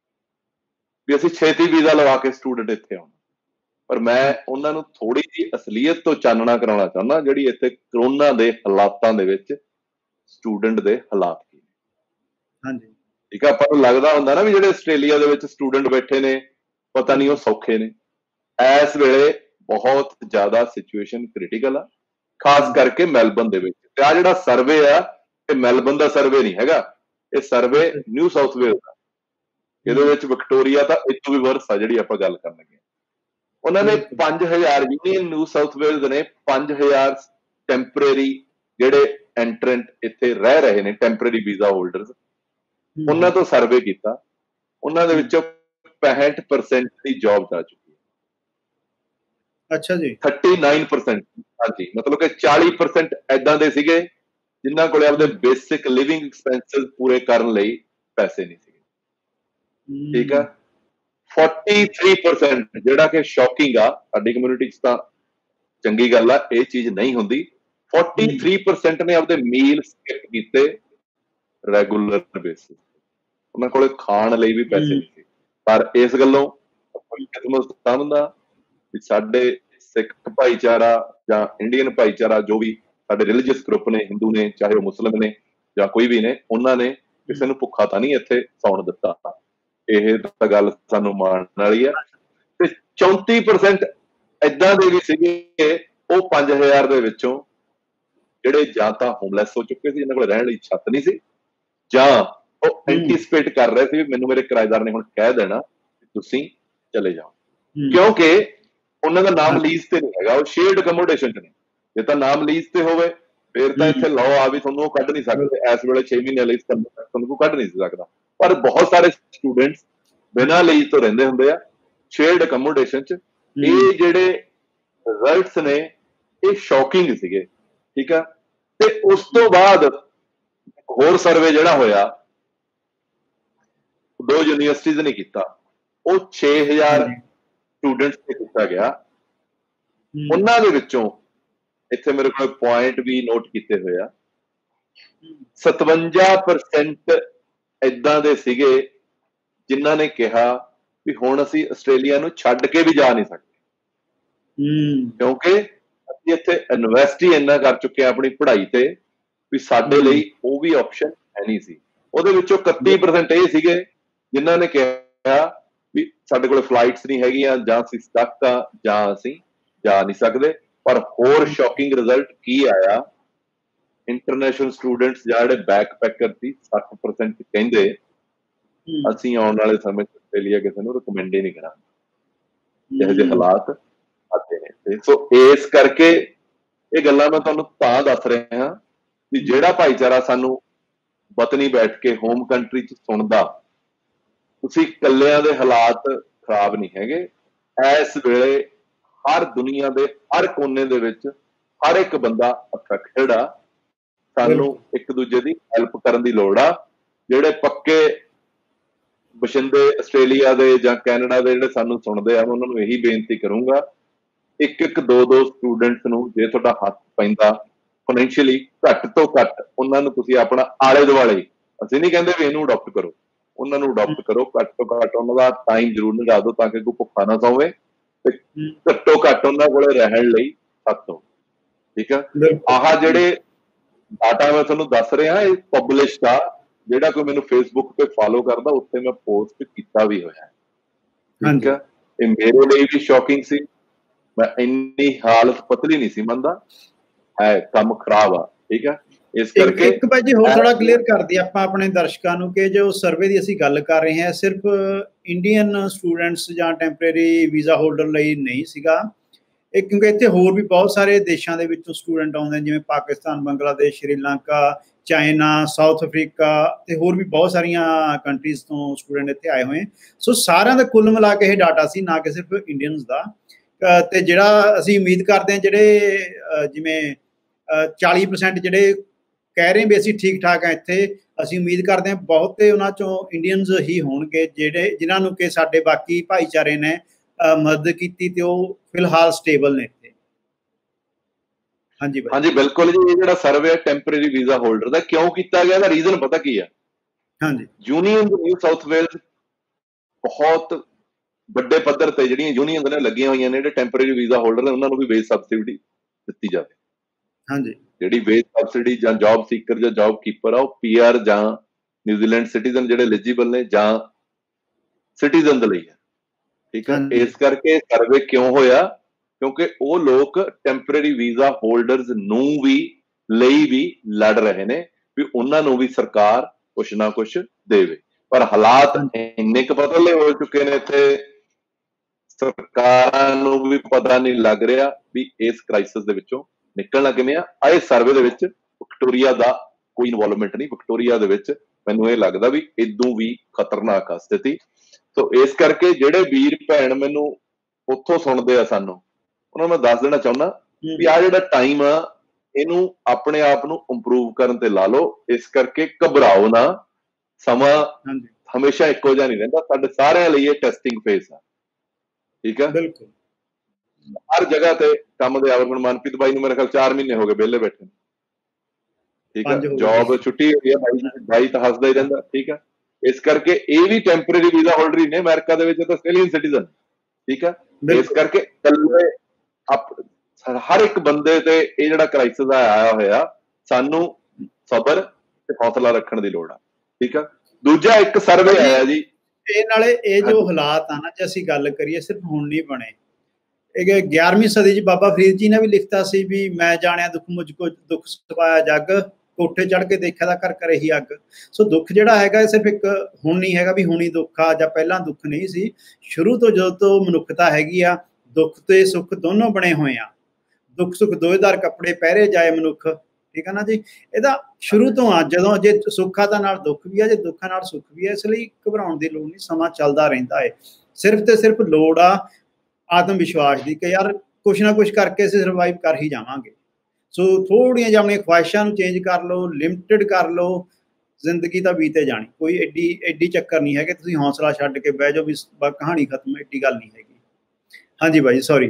ਵੀ ਅਸੀਂ ਛੇਤੀ ਵੀਜ਼ਾ ਲਵਾ ਕੇ ਸਟੂਡੈਂਟ ਇੱਥੇ ਆਉਣ, ਪਰ ਮੈਂ ਉਹਨਾਂ ਨੂੰ ਥੋੜੀ ਜਿਹੀ ਅਸਲੀਅਤ ਤੋਂ ਚਾਨਣਾ ਕਰਾਉਣਾ ਚਾਹੁੰਦਾ, ਜਿਹੜੀ ਇੱਥੇ ਕਰੋਨਾ ਦੇ ਹਾਲਾਤਾਂ ਦੇ ਵਿੱਚ ਸਟੂਡੈਂਟ ਦੇ ਹਾਲਾਤ ਕੀ ਨੇ। ਹਾਂਜੀ, ਠੀਕ ਆ। ਆਪਾਂ ਨੂੰ ਲੱਗਦਾ ਹੁੰਦਾ ਨਾ ਵੀ ਜਿਹੜੇ ਆਸਟ੍ਰੇਲੀਆ ਦੇ ਵਿੱਚ ਸਟੂਡੈਂਟ ਬੈਠੇ ਨੇ ਪਤਾ ਨਹੀਂ ਉਹ ਸੌਖੇ ਨੇ। ਇਸ ਵੇਲੇ ਬਹੁਤ ਜ਼ਿਆਦਾ ਸਿਚੁਏਸ਼ਨ ਕ੍ਰਿਟੀਕਲ ਆ, ਖਾਸ ਕਰਕੇ ਮੈਲਬਨ ਦੇ ਵਿੱਚ। ਤੇ ਆ ਜਿਹੜਾ ਸਰਵੇ ਆ ਇਹ ਮੈਲਬਨ ਦਾ ਸਰਵੇ ਨਹੀਂ ਹੈਗਾ, ਇਹ ਸਰਵੇ ਨਿਊ ਸਾਊਥ ਵੇਲਸ ਦਾ। ਇਹਦੇ ਵਿੱਚ ਵਿਕਟੋਰੀਆ ਤਾਂ ਇਹ ਤੋਂ ਵੀ ਵਰਸ ਆ ਜਿਹੜੀ ਆਪਾਂ ਗੱਲ ਕਰਨ ਲੱਗੇ। ਉਹਨਾਂ ਨੇ ਪੰਜ ਹਜ਼ਾਰ ਯੂਨੀਅਨ ਨਿਊ ਸਾਊਥ ਵੇਲਸ ਨੇ ਪੰਜ ਹਜ਼ਾਰ ਟੈਂਪਰੇਰੀ ਜਿਹੜੇ ਐਂਟਰੈਂਟ ਇੱਥੇ ਰਹਿ ਰਹੇ ਨੇ, ਟੈਂਪਰੇਰੀ ਵੀਜ਼ਾ ਹੋਲਡਰਸ, ਉਹਨਾਂ ਤੋਂ ਸਰਵੇ ਕੀਤਾ। ਉਹਨਾਂ ਦੇ ਵਿੱਚੋਂ ਪੈਂਹਠ ਪਰਸੈਂਟ ਦੀ ਜੌਬ ਜਾ ਚੁੱਕੀ ਹੈ। ਅੱਛਾ ਜੀ, ਉਨਤਾਲੀ ਪਰਸੈਂਟ। ਹਾਂਜੀ, ਮਤਲਬ ਕਿ ਚਾਲੀ ਪਰਸੈਂਟ ਐਦਾਂ ਦੇ ਸੀਗੇ ਜਿਨ੍ਹਾਂ ਕੋਲੇ ਆਪਦੇ ਬੇਸਿਕ ਲਿਵਿੰਗ ਐਕਸਪੈਂਸਿਸ ਪੂਰੇ ਕਰਨ ਲਈ ਪੈਸੇ ਨਹੀਂ ਸੀਗੇ। ਠੀਕ ਆ। ਤੈਂਤਾਲੀ ਪਰਸੈਂਟ ਜਿਹੜਾ ਕਿ ਸ਼ੌਕਿੰਗ ਆ, ਸਾਡੀ ਕਮਿਊਨਿਟੀ 'ਚ ਤਾਂ ਚੰਗੀ ਗੱਲ ਆ, ਇਹ ਚੀਜ਼ ਨਹੀਂ ਹੁੰਦੀ। ਤੈਂਤਾਲੀ ਪਰਸੈਂਟ ਨੇ ਆਪਦੇ ਮੀਲ ਸਕਿਪ ਕੀਤੇ ਰੈਗੂਲਰ ਬੇਸਿਸ, ਉਹਨਾਂ ਕੋਲੇ ਖਾਣ ਲਈ ਵੀ ਪੈਸੇ ਨਹੀਂ ਸੀ। ਪਰ ਇਸ ਗੱਲੋਂ ਕਿਸਮਤ ਸਮਝਦਾ ਵੀ ਸਾਡੇ ਸਿੱਖ ਭਾਈਚਾਰਾ ਜਾਂ ਇੰਡੀਅਨ ਭਾਈਚਾਰਾ, ਜੋ ਵੀ ਸਾਡੇ ਰਿਲੀਜੀਅਸ ਗਰੁੱਪ ਨੇ, ਹਿੰਦੂ ਨੇ ਚਾਹੇ ਉਹ ਮੁਸਲਿਮ ਨੇ ਜਾਂ ਕੋਈ ਵੀ ਨੇ, ਉਹਨਾਂ ਨੇ ਕਿਸੇ ਨੂੰ ਭੁੱਖਾ ਤਾਂ ਨਹੀਂ ਇੱਥੇ ਸੌਣ ਦਿੱਤਾ। ਇਹ ਤਾਂ ਗੱਲ ਸਾਨੂੰ ਮਾਣਨ ਵਾਲੀ ਆ। ਤੇ ਚੌਂਤੀ ਪਰਸੈਂਟ ਏਦਾਂ ਦੇ ਵੀ ਸੀਗੇ, ਉਹ ਪੰਜ ਹਜ਼ਾਰ ਦੇ ਵਿੱਚੋਂ ਜਿਹੜੇ ਜਾਂ ਤਾਂ ਹੋਮਲੈਸ ਹੋ ਚੁੱਕੇ ਸੀ, ਜਿਹਨਾਂ ਕੋਲ ਰਹਿਣ ਲਈ ਛੱਤ ਨਹੀਂ ਸੀ, ਜਾਂ ਉਹ ਐਂਟੀਸਪੇਟ ਕਰ ਰਹੇ ਸੀ ਵੀ ਮੈਨੂੰ ਮੇਰੇ ਕਿਰਾਏਦਾਰ ਨੇ ਹੁਣ ਕਹਿ ਦੇਣਾ ਤੁਸੀਂ ਚਲੇ ਜਾਓ, ਕਿਉਂਕਿ ਉਹਨਾਂ ਦਾ ਨਾਮ ਲੀਜ਼ ਤੇ ਨਹੀਂ ਹੈਗਾ, ਉਹ ਸ਼ੇਅਰਡ ਅਕਮੋਡੇਸ਼ਨ 'ਚ ਨੇ। ਜੇ ਤਾਂ ਨਾਮ ਲੀਜ਼ ਤੇ ਹੋਵੇ ਫਿਰ ਤਾਂ ਇੱਥੇ ਲਾਅ ਆ ਵੀ ਤੁਹਾਨੂੰ ਉਹ ਕੱਢ ਨਹੀਂ ਸਕਦੇ। ਇਸ ਵੇਲੇ ਛੇ ਮਹੀਨੇ ਲਈ ਤੁਹਾਨੂੰ ਕੋਈ ਕੱਢ ਨਹੀਂ ਸਕਦਾ। ਪਰ ਬਹੁਤ ਸਾਰੇ ਸਟੂਡੈਂਟਸ ਬਿਨਾਂ ਲੀਜ਼ ਤੋਂ ਰਹਿੰਦੇ ਹੁੰਦੇ ਆ ਸ਼ੇਅਰਡ ਅਕਮੋਡੇਸ਼ਨ 'ਚ। ਇਹ ਜਿਹੜੇ ਰਿਜ਼ਲਟਸ ਨੇ ਇਹ ਸ਼ੌਕਿੰਗ ਸੀਗੇ। ਠੀਕ ਆ। ਤੇ ਉਸ ਤੋਂ ਬਾਅਦ ਹੋਰ ਸਰਵੇ ਜਿਹੜਾ ਹੋਇਆ ਦੋ ਯੂਨੀਵਰਸਿਟੀਜ਼ ਨੇ ਕੀਤਾ, ਉਹ ਛੇ ਹਜ਼ਾਰ ਸਟੂਡੈਂਟਸ ਤੇ ਕੀਤਾ ਗਿਆ। ਉਹਨਾਂ ਦੇ ਵਿੱਚੋਂ ਇੱਥੇ ਮੇਰੇ ਕੋਲ ਪੁਆਇੰਟ ਵੀ ਨੋਟ ਕੀਤੇ ਹੋਏ ਆ, ਸਤਵੰਜਾ ਪਰਸੈਂਟ ਏਦਾਂ ਦੇ ਸੀਗੇ ਜਿਨ੍ਹਾਂ ਨੇ ਕਿਹਾ ਵੀ ਹੁਣ ਅਸੀਂ ਆਸਟ੍ਰੇਲੀਆ ਨੂੰ ਛੱਡ ਕੇ ਵੀ ਜਾ ਨਹੀਂ ਸਕਦੇ, ਕਿਉਂਕਿ ਅਸੀਂ ਇੱਥੇ ਇਨਵੈਸਟ ਹੀ ਇੰਨਾ ਕਰ ਚੁੱਕੇ ਆ ਆਪਣੀ ਪੜ੍ਹਾਈ ਤੇ ਵੀ ਸਾਡੇ ਲਈ ਉਹ ਵੀ ਆਪਸ਼ਨ ਹੈ ਨਹੀਂ ਸੀ। ਉਹਦੇ ਵਿੱਚੋਂ ਇਕੱਤੀ ਪਰਸੈਂਟ ਇਹ ਸੀਗੇ ਜਿਨ੍ਹਾਂ ਨੇ ਕਿਹਾ ਵੀ ਸਾਡੇ ਕੋਲ ਫਲਾਈਟਸ ਨਹੀਂ ਹੈਗੀਆਂ, ਜਾਂ ਅਸੀਂ ਸਟਕ ਆ, ਜਾਂ ਅਸੀਂ ਜਾ ਨਹੀਂ ਸਕਦੇ। ਪਰ ਹੋਰ ਸ਼ੌਕਿੰਗ ਰਿਜ਼ਲਟ ਕੀ ਆਇਆ, ਇੰਟਰਨੈਸ਼ਨਲ ਸਟੂਡੈਂਟਸ ਜਿਹੜੇ ਬੈਕਪੈਕਰ ਸੀ ਸੱਠ ਪਰਸੈਂਟ ਕਹਿੰਦੇ ਅਸੀਂ ਆਉਣ ਵਾਲੇ ਸਮੇਂ 'ਚ ਆਸਟ੍ਰੇਲੀਆ ਕਿਸੇ ਨੂੰ ਰਿਕਮੈਂਡ ਹੀ ਨਹੀਂ ਕਰਾਂਗੇ, ਜਿਹੋ ਜਿਹੇ ਹਾਲਾਤ ਆਤੇ ਨੇ। ਸੋ ਇਸ ਕਰਕੇ ਇਹ ਗੱਲਾਂ ਮੈਂ ਤੁਹਾਨੂੰ ਤਾਂ ਦੱਸ ਰਿਹਾ ਵੀ ਜਿਹੜਾ ਭਾਈਚਾਰਾ ਸਾਨੂੰ ਵਤਨੀ ਬੈਠ ਕੇ ਹੋਮ ਕੰਟਰੀ 'ਚ ਸੁਣਦਾ, ਤੁਸੀਂ ਇਕੱਲਿਆਂ ਦੇ ਹਾਲਾਤ ਖਰਾਬ ਨਹੀਂ ਹੈਗੇ। ਇਸ ਵੇਲੇ ਹਰ ਦੁਨੀਆ ਦੇ ਹਰ ਕੋਨੇ ਦੇ ਵਿੱਚ ਹਰ ਇੱਕ ਬੰਦਾ ਅਫੈਕਟਡ ਆ। ਸਾਨੂੰ ਇੱਕ ਦੂਜੇ ਦੀ ਹੈਲਪ ਕਰਨ ਦੀ ਲੋੜ ਆ। ਜਿਹੜੇ ਪੱਕੇ ਬਸ਼ਿੰਦੇ ਆਸਟ੍ਰੇਲੀਆ ਦੇ ਜਾਂ ਕੈਨੇਡਾ ਦੇ ਜਿਹੜੇ ਸਾਨੂੰ ਸੁਣਦੇ ਆ, ਮੈਂ ਉਹਨਾਂ ਨੂੰ ਇਹੀ ਬੇਨਤੀ ਕਰੂੰਗਾ, ਇੱਕ ਇੱਕ ਦੋ ਦੋ ਸਟੂਡੈਂਟਸ ਨੂੰ ਜੇ ਤੁਹਾਡਾ ਹੱਥ ਪੈਂਦਾ ਫਾਈਨੈਂਸ਼ੀਅਲੀ, ਘੱਟ ਤੋਂ ਘੱਟ ਉਹਨਾਂ ਨੂੰ ਤੁਸੀਂ ਆਪਣਾ ਆਲੇ ਦੁਆਲੇ, ਅਸੀਂ ਨਹੀਂ ਕਹਿੰਦੇ ਵੀ ਇਹਨੂੰ ਅਡਾਪਟ ਕਰੋ, ਉਹਨਾਂ ਨੂੰ ਅਡਾਪਟ ਕਰੋ। ਘੱਟ ਤੋਂ ਘੱਟ ਉਹਨਾਂ ਦਾ ਟਾਈਮ ਜ਼ਰੂਰ ਨਿਕਾਲ ਦਿਓ ਤਾਂ ਕਿ ਕੋਈ ਭੁੱਖਾ ਨਾ ਸੌਵੇ, ਤੇ ਘੱਟੋ ਘੱਟ ਉਹਨਾਂ ਕੋਲੇ ਰਹਿਣ ਲਈ ਛੱਤ ਹੋ। ਠੀਕ ਆ। ਆਹ ਜਿਹੜੇ ਡਾਟਾ ਮੈਂ ਤੁਹਾਨੂੰ ਦੱਸ ਰਿਹਾ ਇਹ ਪਬਲਿਸ਼ਡ ਆ, ਜਿਹੜਾ ਕੋਈ ਮੈਨੂੰ ਫੇਸਬੁੱਕ ਤੇ ਫੋਲੋ ਕਰਦਾ ਉੱਥੇ ਮੈਂ ਪੋਸਟ ਕੀਤਾ ਵੀ ਹੋਇਆ। ਠੀਕ ਆ। ਇਹ ਮੇਰੇ ਲਈ ਵੀ ਸ਼ੌਕਿੰਗ ਸੀ, ਮੈਂ ਇੰਨੀ ਹਾਲਤ ਪਤਲੀ ਨਹੀਂ ਸੀ ਮੰਨਦਾ, ਹੈ ਕੰਮ ਖਰਾਬ ਆ। ਠੀਕ ਆ। ਇਸ ਕਰਕੇ ਇੱਕ ਭਾਜੀ ਹੋਰ ਥੋੜਾ ਕਲੀਅਰ ਕਰ ਦਈਏ ਆਪਾਂ ਆਪਣੇ ਦਰਸ਼ਕਾਂ ਨੂੰ ਕਿ ਜੋ ਸਰਵੇ ਦੀ ਅਸੀਂ ਗੱਲ ਕਰ ਰਹੇ ਹਾਂ ਸਿਰਫ ਇੰਡੀਅਨ ਸਟੂਡੈਂਟਸ ਜਾਂ ਟੈਂਪਰੇਰੀ ਵੀਜ਼ਾ ਹੋਲਡਰ ਲਈ ਨਹੀਂ ਸੀਗਾ ਇਹ, ਕਿਉਂਕਿ ਇੱਥੇ ਹੋਰ ਵੀ ਬਹੁਤ ਸਾਰੇ ਦੇਸ਼ਾਂ ਦੇ ਵਿੱਚੋਂ ਸਟੂਡੈਂਟ ਆਉਂਦੇ, ਜਿਵੇਂ Pakistan, Bangladesh, Sri Lanka, China, South Africa ਤੇ ਹੋਰ ਵੀ ਬਹੁਤ ਸਾਰੀਆਂ ਕੰਟਰੀਜ਼ ਤੋਂ ਸਟੂਡੈਂਟ ਇੱਥੇ ਆਏ ਹੋਏ। ਸੋ ਸਾਰਿਆਂ ਦਾ ਕੁੱਲ ਮਿਲਾ ਕੇ ਇਹ ਡਾਟਾ ਸੀ, ਨਾ ਕਿ ਸਿਰਫ ਇੰਡੀਅਨਸ ਦਾ। ਤੇ ਜਿਹੜਾ ਅਸੀਂ ਉਮੀਦ ਕਰਦੇ ਹਾਂ ਜਿਹੜੇ ਜਿਵੇਂ ਚਾਲੀ ਪਰਸੈਂਟ ਜਿਹੜੇ ਕਹਿ ਰਹੇ ਵੀ ਅਸੀਂ ਠੀਕ ਠਾਕ ਹਾਂ ਇੱਥੇ। ਅਸੀਂ ਉਮੀਦ ਕਰਦੇ ਹਾਂ ਬਹੁਤੇ ਉਹਨਾਂ ਚੋਂ ਇੰਡੀਅਨਸ ਹੀ ਹੋਣਗੇ ਜਿਹੜੇ ਜਿਨ੍ਹਾਂ ਨੂੰ ਕਿ ਸਾਡੇ ਬਾਕੀ ਭਾਈਚਾਰੇ ਨੇ ਅ, ਮਦਦ ਕੀਤੀ ਤੇ ਉਹ ਫਿਲਹਾਲ ਸਟੇਬਲ ਨੇ ਇੱਥੇ। ਹਾਂਜੀ ਬਾਈ। ਹਾਂਜੀ ਬਿਲਕੁਲ ਜੀ। ਇਹ ਜਿਹੜਾ ਸਰਵੇ ਹੈ ਟੈਂਪਰੇਰੀ ਵੀਜ਼ਾ ਹੋਲਡਰ ਦਾ ਕਿਉਂ ਕੀਤਾ ਗਿਆ, ਇਹਦਾ ਰੀਜ਼ਨ ਪਤਾ ਕੀ ਆ? ਹਾਂਜੀ ਯੂਨੀਅਨ ਨਿਊ ਸਾਊਥ ਵੇਲਜ਼ ਬਹੁਤ ਵੱਡੇ ਪੱਧਰ ਤੇ ਜਿਹੜੀਆਂ ਯੂਨੀਅਨ ਨੇ ਲੱਗੀਆਂ ਹੋਈਆਂ ਨੇ, ਜਿਹੜੇ ਟੈਂਪਰੇਰੀ ਵੀਜ਼ਾ ਹੋਲਡਰ ਨੇ ਉਹਨਾਂ ਨੂੰ ਵੀ ਵੇਜ ਸਬਸਿਡੀ ਦਿੱਤੀ ਜਾਵੇ। ਹਾਂਜੀ ਜਿਹੜੀ ਵੇਜ ਸਬਸਿਡੀ ਜਾਂ ਜੌਬ ਸੀਕਰ ਜਾਂ ਜੌਬ ਕੀਪਰ ਆ, ਉਹ ਪੀਆਰ ਜਾਂ ਨਿਊਜ਼ੀਲੈਂਡ ਸਿਟੀਜ਼ਨ ਜਿਹੜੇ ਐਲੀਜੀਬਲ ਨੇ ਜਾਂ ਸਿਟੀਜ਼ਨ ਦੇ ਲਈ ਹੈ। ਠੀਕ ਹੈ, ਹਾਂਜੀ ਇਸ ਕਰਕੇ ਸਰਵੇ ਕਿਉਂ ਹੋਇਆ? ਕਿਉਂਕਿ ਉਹ ਲੋਕ ਟੈਂਪਰੇਰੀ ਵੀਜ਼ਾ ਹੋਲਡਰਸ ਨੂੰ ਵੀ ਲਈ ਵੀ ਲੜ ਰਹੇ ਨੇ ਵੀ ਉਹਨਾਂ ਨੂੰ ਵੀ ਸਰਕਾਰ ਕੁਛ ਨਾ ਕੁਛ ਦੇਵੇ। ਪਰ ਹਾਲਾਤ ਇੰਨੇ ਕੁ ਬਦਲੇ ਹੋ ਚੁੱਕੇ ਨੇ ਇੱਥੇ, ਸਰਕਾਰਾਂ ਨੂੰ ਵੀ ਪਤਾ ਨਹੀਂ ਲੱਗ ਰਿਹਾ ਵੀ ਇਸ ਕ੍ਰਾਈਸਿਸ ਦੇ ਵਿੱਚੋਂ ਨਿਕਲਣਾ ਕਿਵੇਂ ਆ। ਇਹ ਸਰਵੇ ਦੇ ਵਿੱਚ ਵਿਕਟੋਰੀਆ ਦਾ ਕੋਈ ਇਨਵੋਲਵਮੈਂਟ ਨਹੀਂ। ਵਿਕਟੋਰੀਆ ਦੇ ਵਿੱਚ ਮੈਨੂੰ ਇਹ ਲੱਗਦਾ ਵੀ ਇਦੋਂ ਵੀ ਖਤਰਨਾਕ ਆ ਸਥਿਤੀ। ਸੋ ਇਸ ਕਰਕੇ ਜਿਹੜੇ ਵੀਰ ਭੈਣ ਮੈਨੂੰ ਉੱਥੋਂ ਸੁਣਦੇ ਆ ਸਾਨੂੰ, ਉਹਨਾਂ ਨੂੰ ਮੈਂ ਦੱਸ ਦੇਣਾ ਚਾਹੁੰਦਾ ਵੀ ਆਹ ਜਿਹੜਾ ਟਾਈਮ ਆ ਇਹਨੂੰ ਆਪਣੇ ਆਪ ਨੂੰ ਇੰਪਰੂਵ ਕਰਨ ਤੇ ਲਾ ਲਓ। ਇਸ ਕਰਕੇ ਘਬਰਾਓ ਨਾ, ਸਮਾਂ ਹਮੇਸ਼ਾ ਇੱਕੋ ਜਿਹਾ ਨਹੀਂ ਰਹਿੰਦਾ। ਸਾਡੇ ਸਾਰਿਆਂ ਲਈ ਇਹ ਟੈਸਟਿੰਗ ਫੇਸ ਆ। ਠੀਕ ਆ, ਬਿਲਕੁਲ। ਹਰ ਜਗ੍ਹਾ ਤੇ ਕੰਮ ਦੇ ਆਵਰਗਣ। ਮਨਪ੍ਰੀਤ ਬਾਈ ਨੂੰ ਮੇਰੇ ਖਿਆਲ ਚਾਰ ਮਹੀਨੇ ਹੋ ਗਏ ਵਿਹਲੇ ਬੈਠੇ। ਠੀਕ ਆ, ਜੌਬ ਛੁੱਟੀ ਹੋਈ ਆ, ਬਾਈ ਬਾਈ ਤਾਂ ਹੱਸਦਾ ਹੀ ਰਹਿੰਦਾ। ਠੀਕ ਆ, ਇਸ ਕਰਕੇ ਇਹ ਵੀ ਟੈਂਪਰੇਰੀ ਵੀਜ਼ਾ ਹੋਲਡਰ ਹੀ ਨੇ ਅਮਰੀਕਾ ਦੇ ਵਿੱਚ, ਤਾਂ ਆਸਟ੍ਰੇਲੀਅਨ ਸਿਟੀਜ਼ਨ। ਠੀਕ ਆ, ਇਸ ਕਰਕੇ ਇਕੱਲੇ ਹਰ ਇੱਕ ਬੰਦੇ ਤੇ ਇਹ ਜਿਹੜਾ ਕ੍ਰਾਈਸਿਸ ਆਇਆ ਹੋਇਆ, ਸਾਨੂੰ ਸਬਰ ਤੇ ਹੌਸਲਾ ਰੱਖਣ ਦੀ ਲੋੜ ਆ। ਠੀਕ ਆ, ਦੂਜਾ ਇੱਕ ਸਰਵੇ ਆਇਆ ਜੀ ਇਹ ਨਾਲੇ ਇਹ ਜੋ ਹਾਲਾਤ ਆ ਨਾ, ਜੇ ਅਸੀਂ ਗੱਲ ਕਰੀਏ ਸਿਰਫ ਹੁਣ ਨਹੀਂ ਬਣੇ। ਇਹ ਗਿਆਰਵੀਂ ਸਦੀ 'ਚ ਬਾਬਾ ਫਰੀਦ ਜੀ ਨੇ ਵੀ ਲਿਖਤਾ ਸੀ ਵੀ ਮੈਂ ਜਾਣਿਆ ਦੁੱਖ ਮੁਝ ਕੋ ਦੁੱਖ ਸਤਾਇਆ ਜੱਗ, ਕੋਠੇ ਚੜ੍ਹ ਕੇ ਦੇਖਿਆ ਤਾਂ ਘਰ ਘਰੇ ਹੀ ਅੱਗ। ਸੋ ਦੁੱਖ ਜਿਹੜਾ ਹੈਗਾ ਇਹ ਸਿਰਫ ਇੱਕ ਹੁਣ ਨਹੀਂ ਹੈਗਾ ਵੀ ਹੁਣੀ ਦੁੱਖ ਆ ਜਾਂ ਪਹਿਲਾਂ ਦੁੱਖ ਨਹੀਂ ਸੀ। ਸ਼ੁਰੂ ਤੋਂ ਜਦੋਂ ਤੋਂ ਮਨੁੱਖਤਾ ਹੈਗੀ ਆ, ਦੁੱਖ ਤੇ ਸੁੱਖ ਦੋਨੋਂ ਬਣੇ ਹੋਏ ਆ। ਦੁੱਖ ਸੁੱਖ ਦੋਏਦਾਰ ਕੱਪੜੇ ਪਹਿਰੇ ਜਾਏ ਮਨੁੱਖ। ਠੀਕ ਆ ਨਾ ਜੀ, ਇਹਦਾ ਸ਼ੁਰੂ ਤੋਂ ਆ। ਜਦੋਂ ਜੇ ਸੁੱਖ ਆ ਤਾਂ ਨਾਲ ਦੁੱਖ ਵੀ ਆ, ਜੇ ਦੁੱਖਾਂ ਨਾਲ ਸੁੱਖ ਵੀ ਆ। ਇਸ ਲਈ ਘਬਰਾਉਣ ਦੀ ਲੋੜ ਨਹੀਂ, ਸਮਾਂ ਚੱਲਦਾ ਰਹਿੰਦਾ ਹੈ। ਸਿਰਫ ਤੇ ਸਿਰਫ ਲੋੜ ਆ ਆਤਮ ਵਿਸ਼ਵਾਸ ਦੀ ਕਿ ਯਾਰ ਕੁਛ ਨਾ ਕੁਛ ਕਰਕੇ ਅਸੀਂ ਸਰਵਾਈਵ ਕਰ ਹੀ ਜਾਵਾਂਗੇ। ਸੋ ਥੋੜ੍ਹੀਆਂ ਜਿਹੀਆਂ ਆਪਣੀਆਂ ਖਵਾਹਿਸ਼ਾਂ ਨੂੰ ਚੇਂਜ ਕਰ ਲਓ, ਲਿਮਟਿਡ ਕਰ ਲਓ, ਜ਼ਿੰਦਗੀ ਤਾਂ ਬੀਤੇ ਜਾਣੀ। ਕੋਈ ਐਡੀ ਐਡੀ ਚੱਕਰ ਨਹੀਂ ਹੈਗੇ ਤੁਸੀਂ ਹੌਸਲਾ ਛੱਡ ਕੇ ਬਹਿ ਜਾਓ ਵੀ ਕਹਾਣੀ ਖਤਮ, ਐਡੀ ਗੱਲ ਨਹੀਂ ਹੈਗੀ। ਹਾਂਜੀ ਬਾਈ ਸੌਰੀ।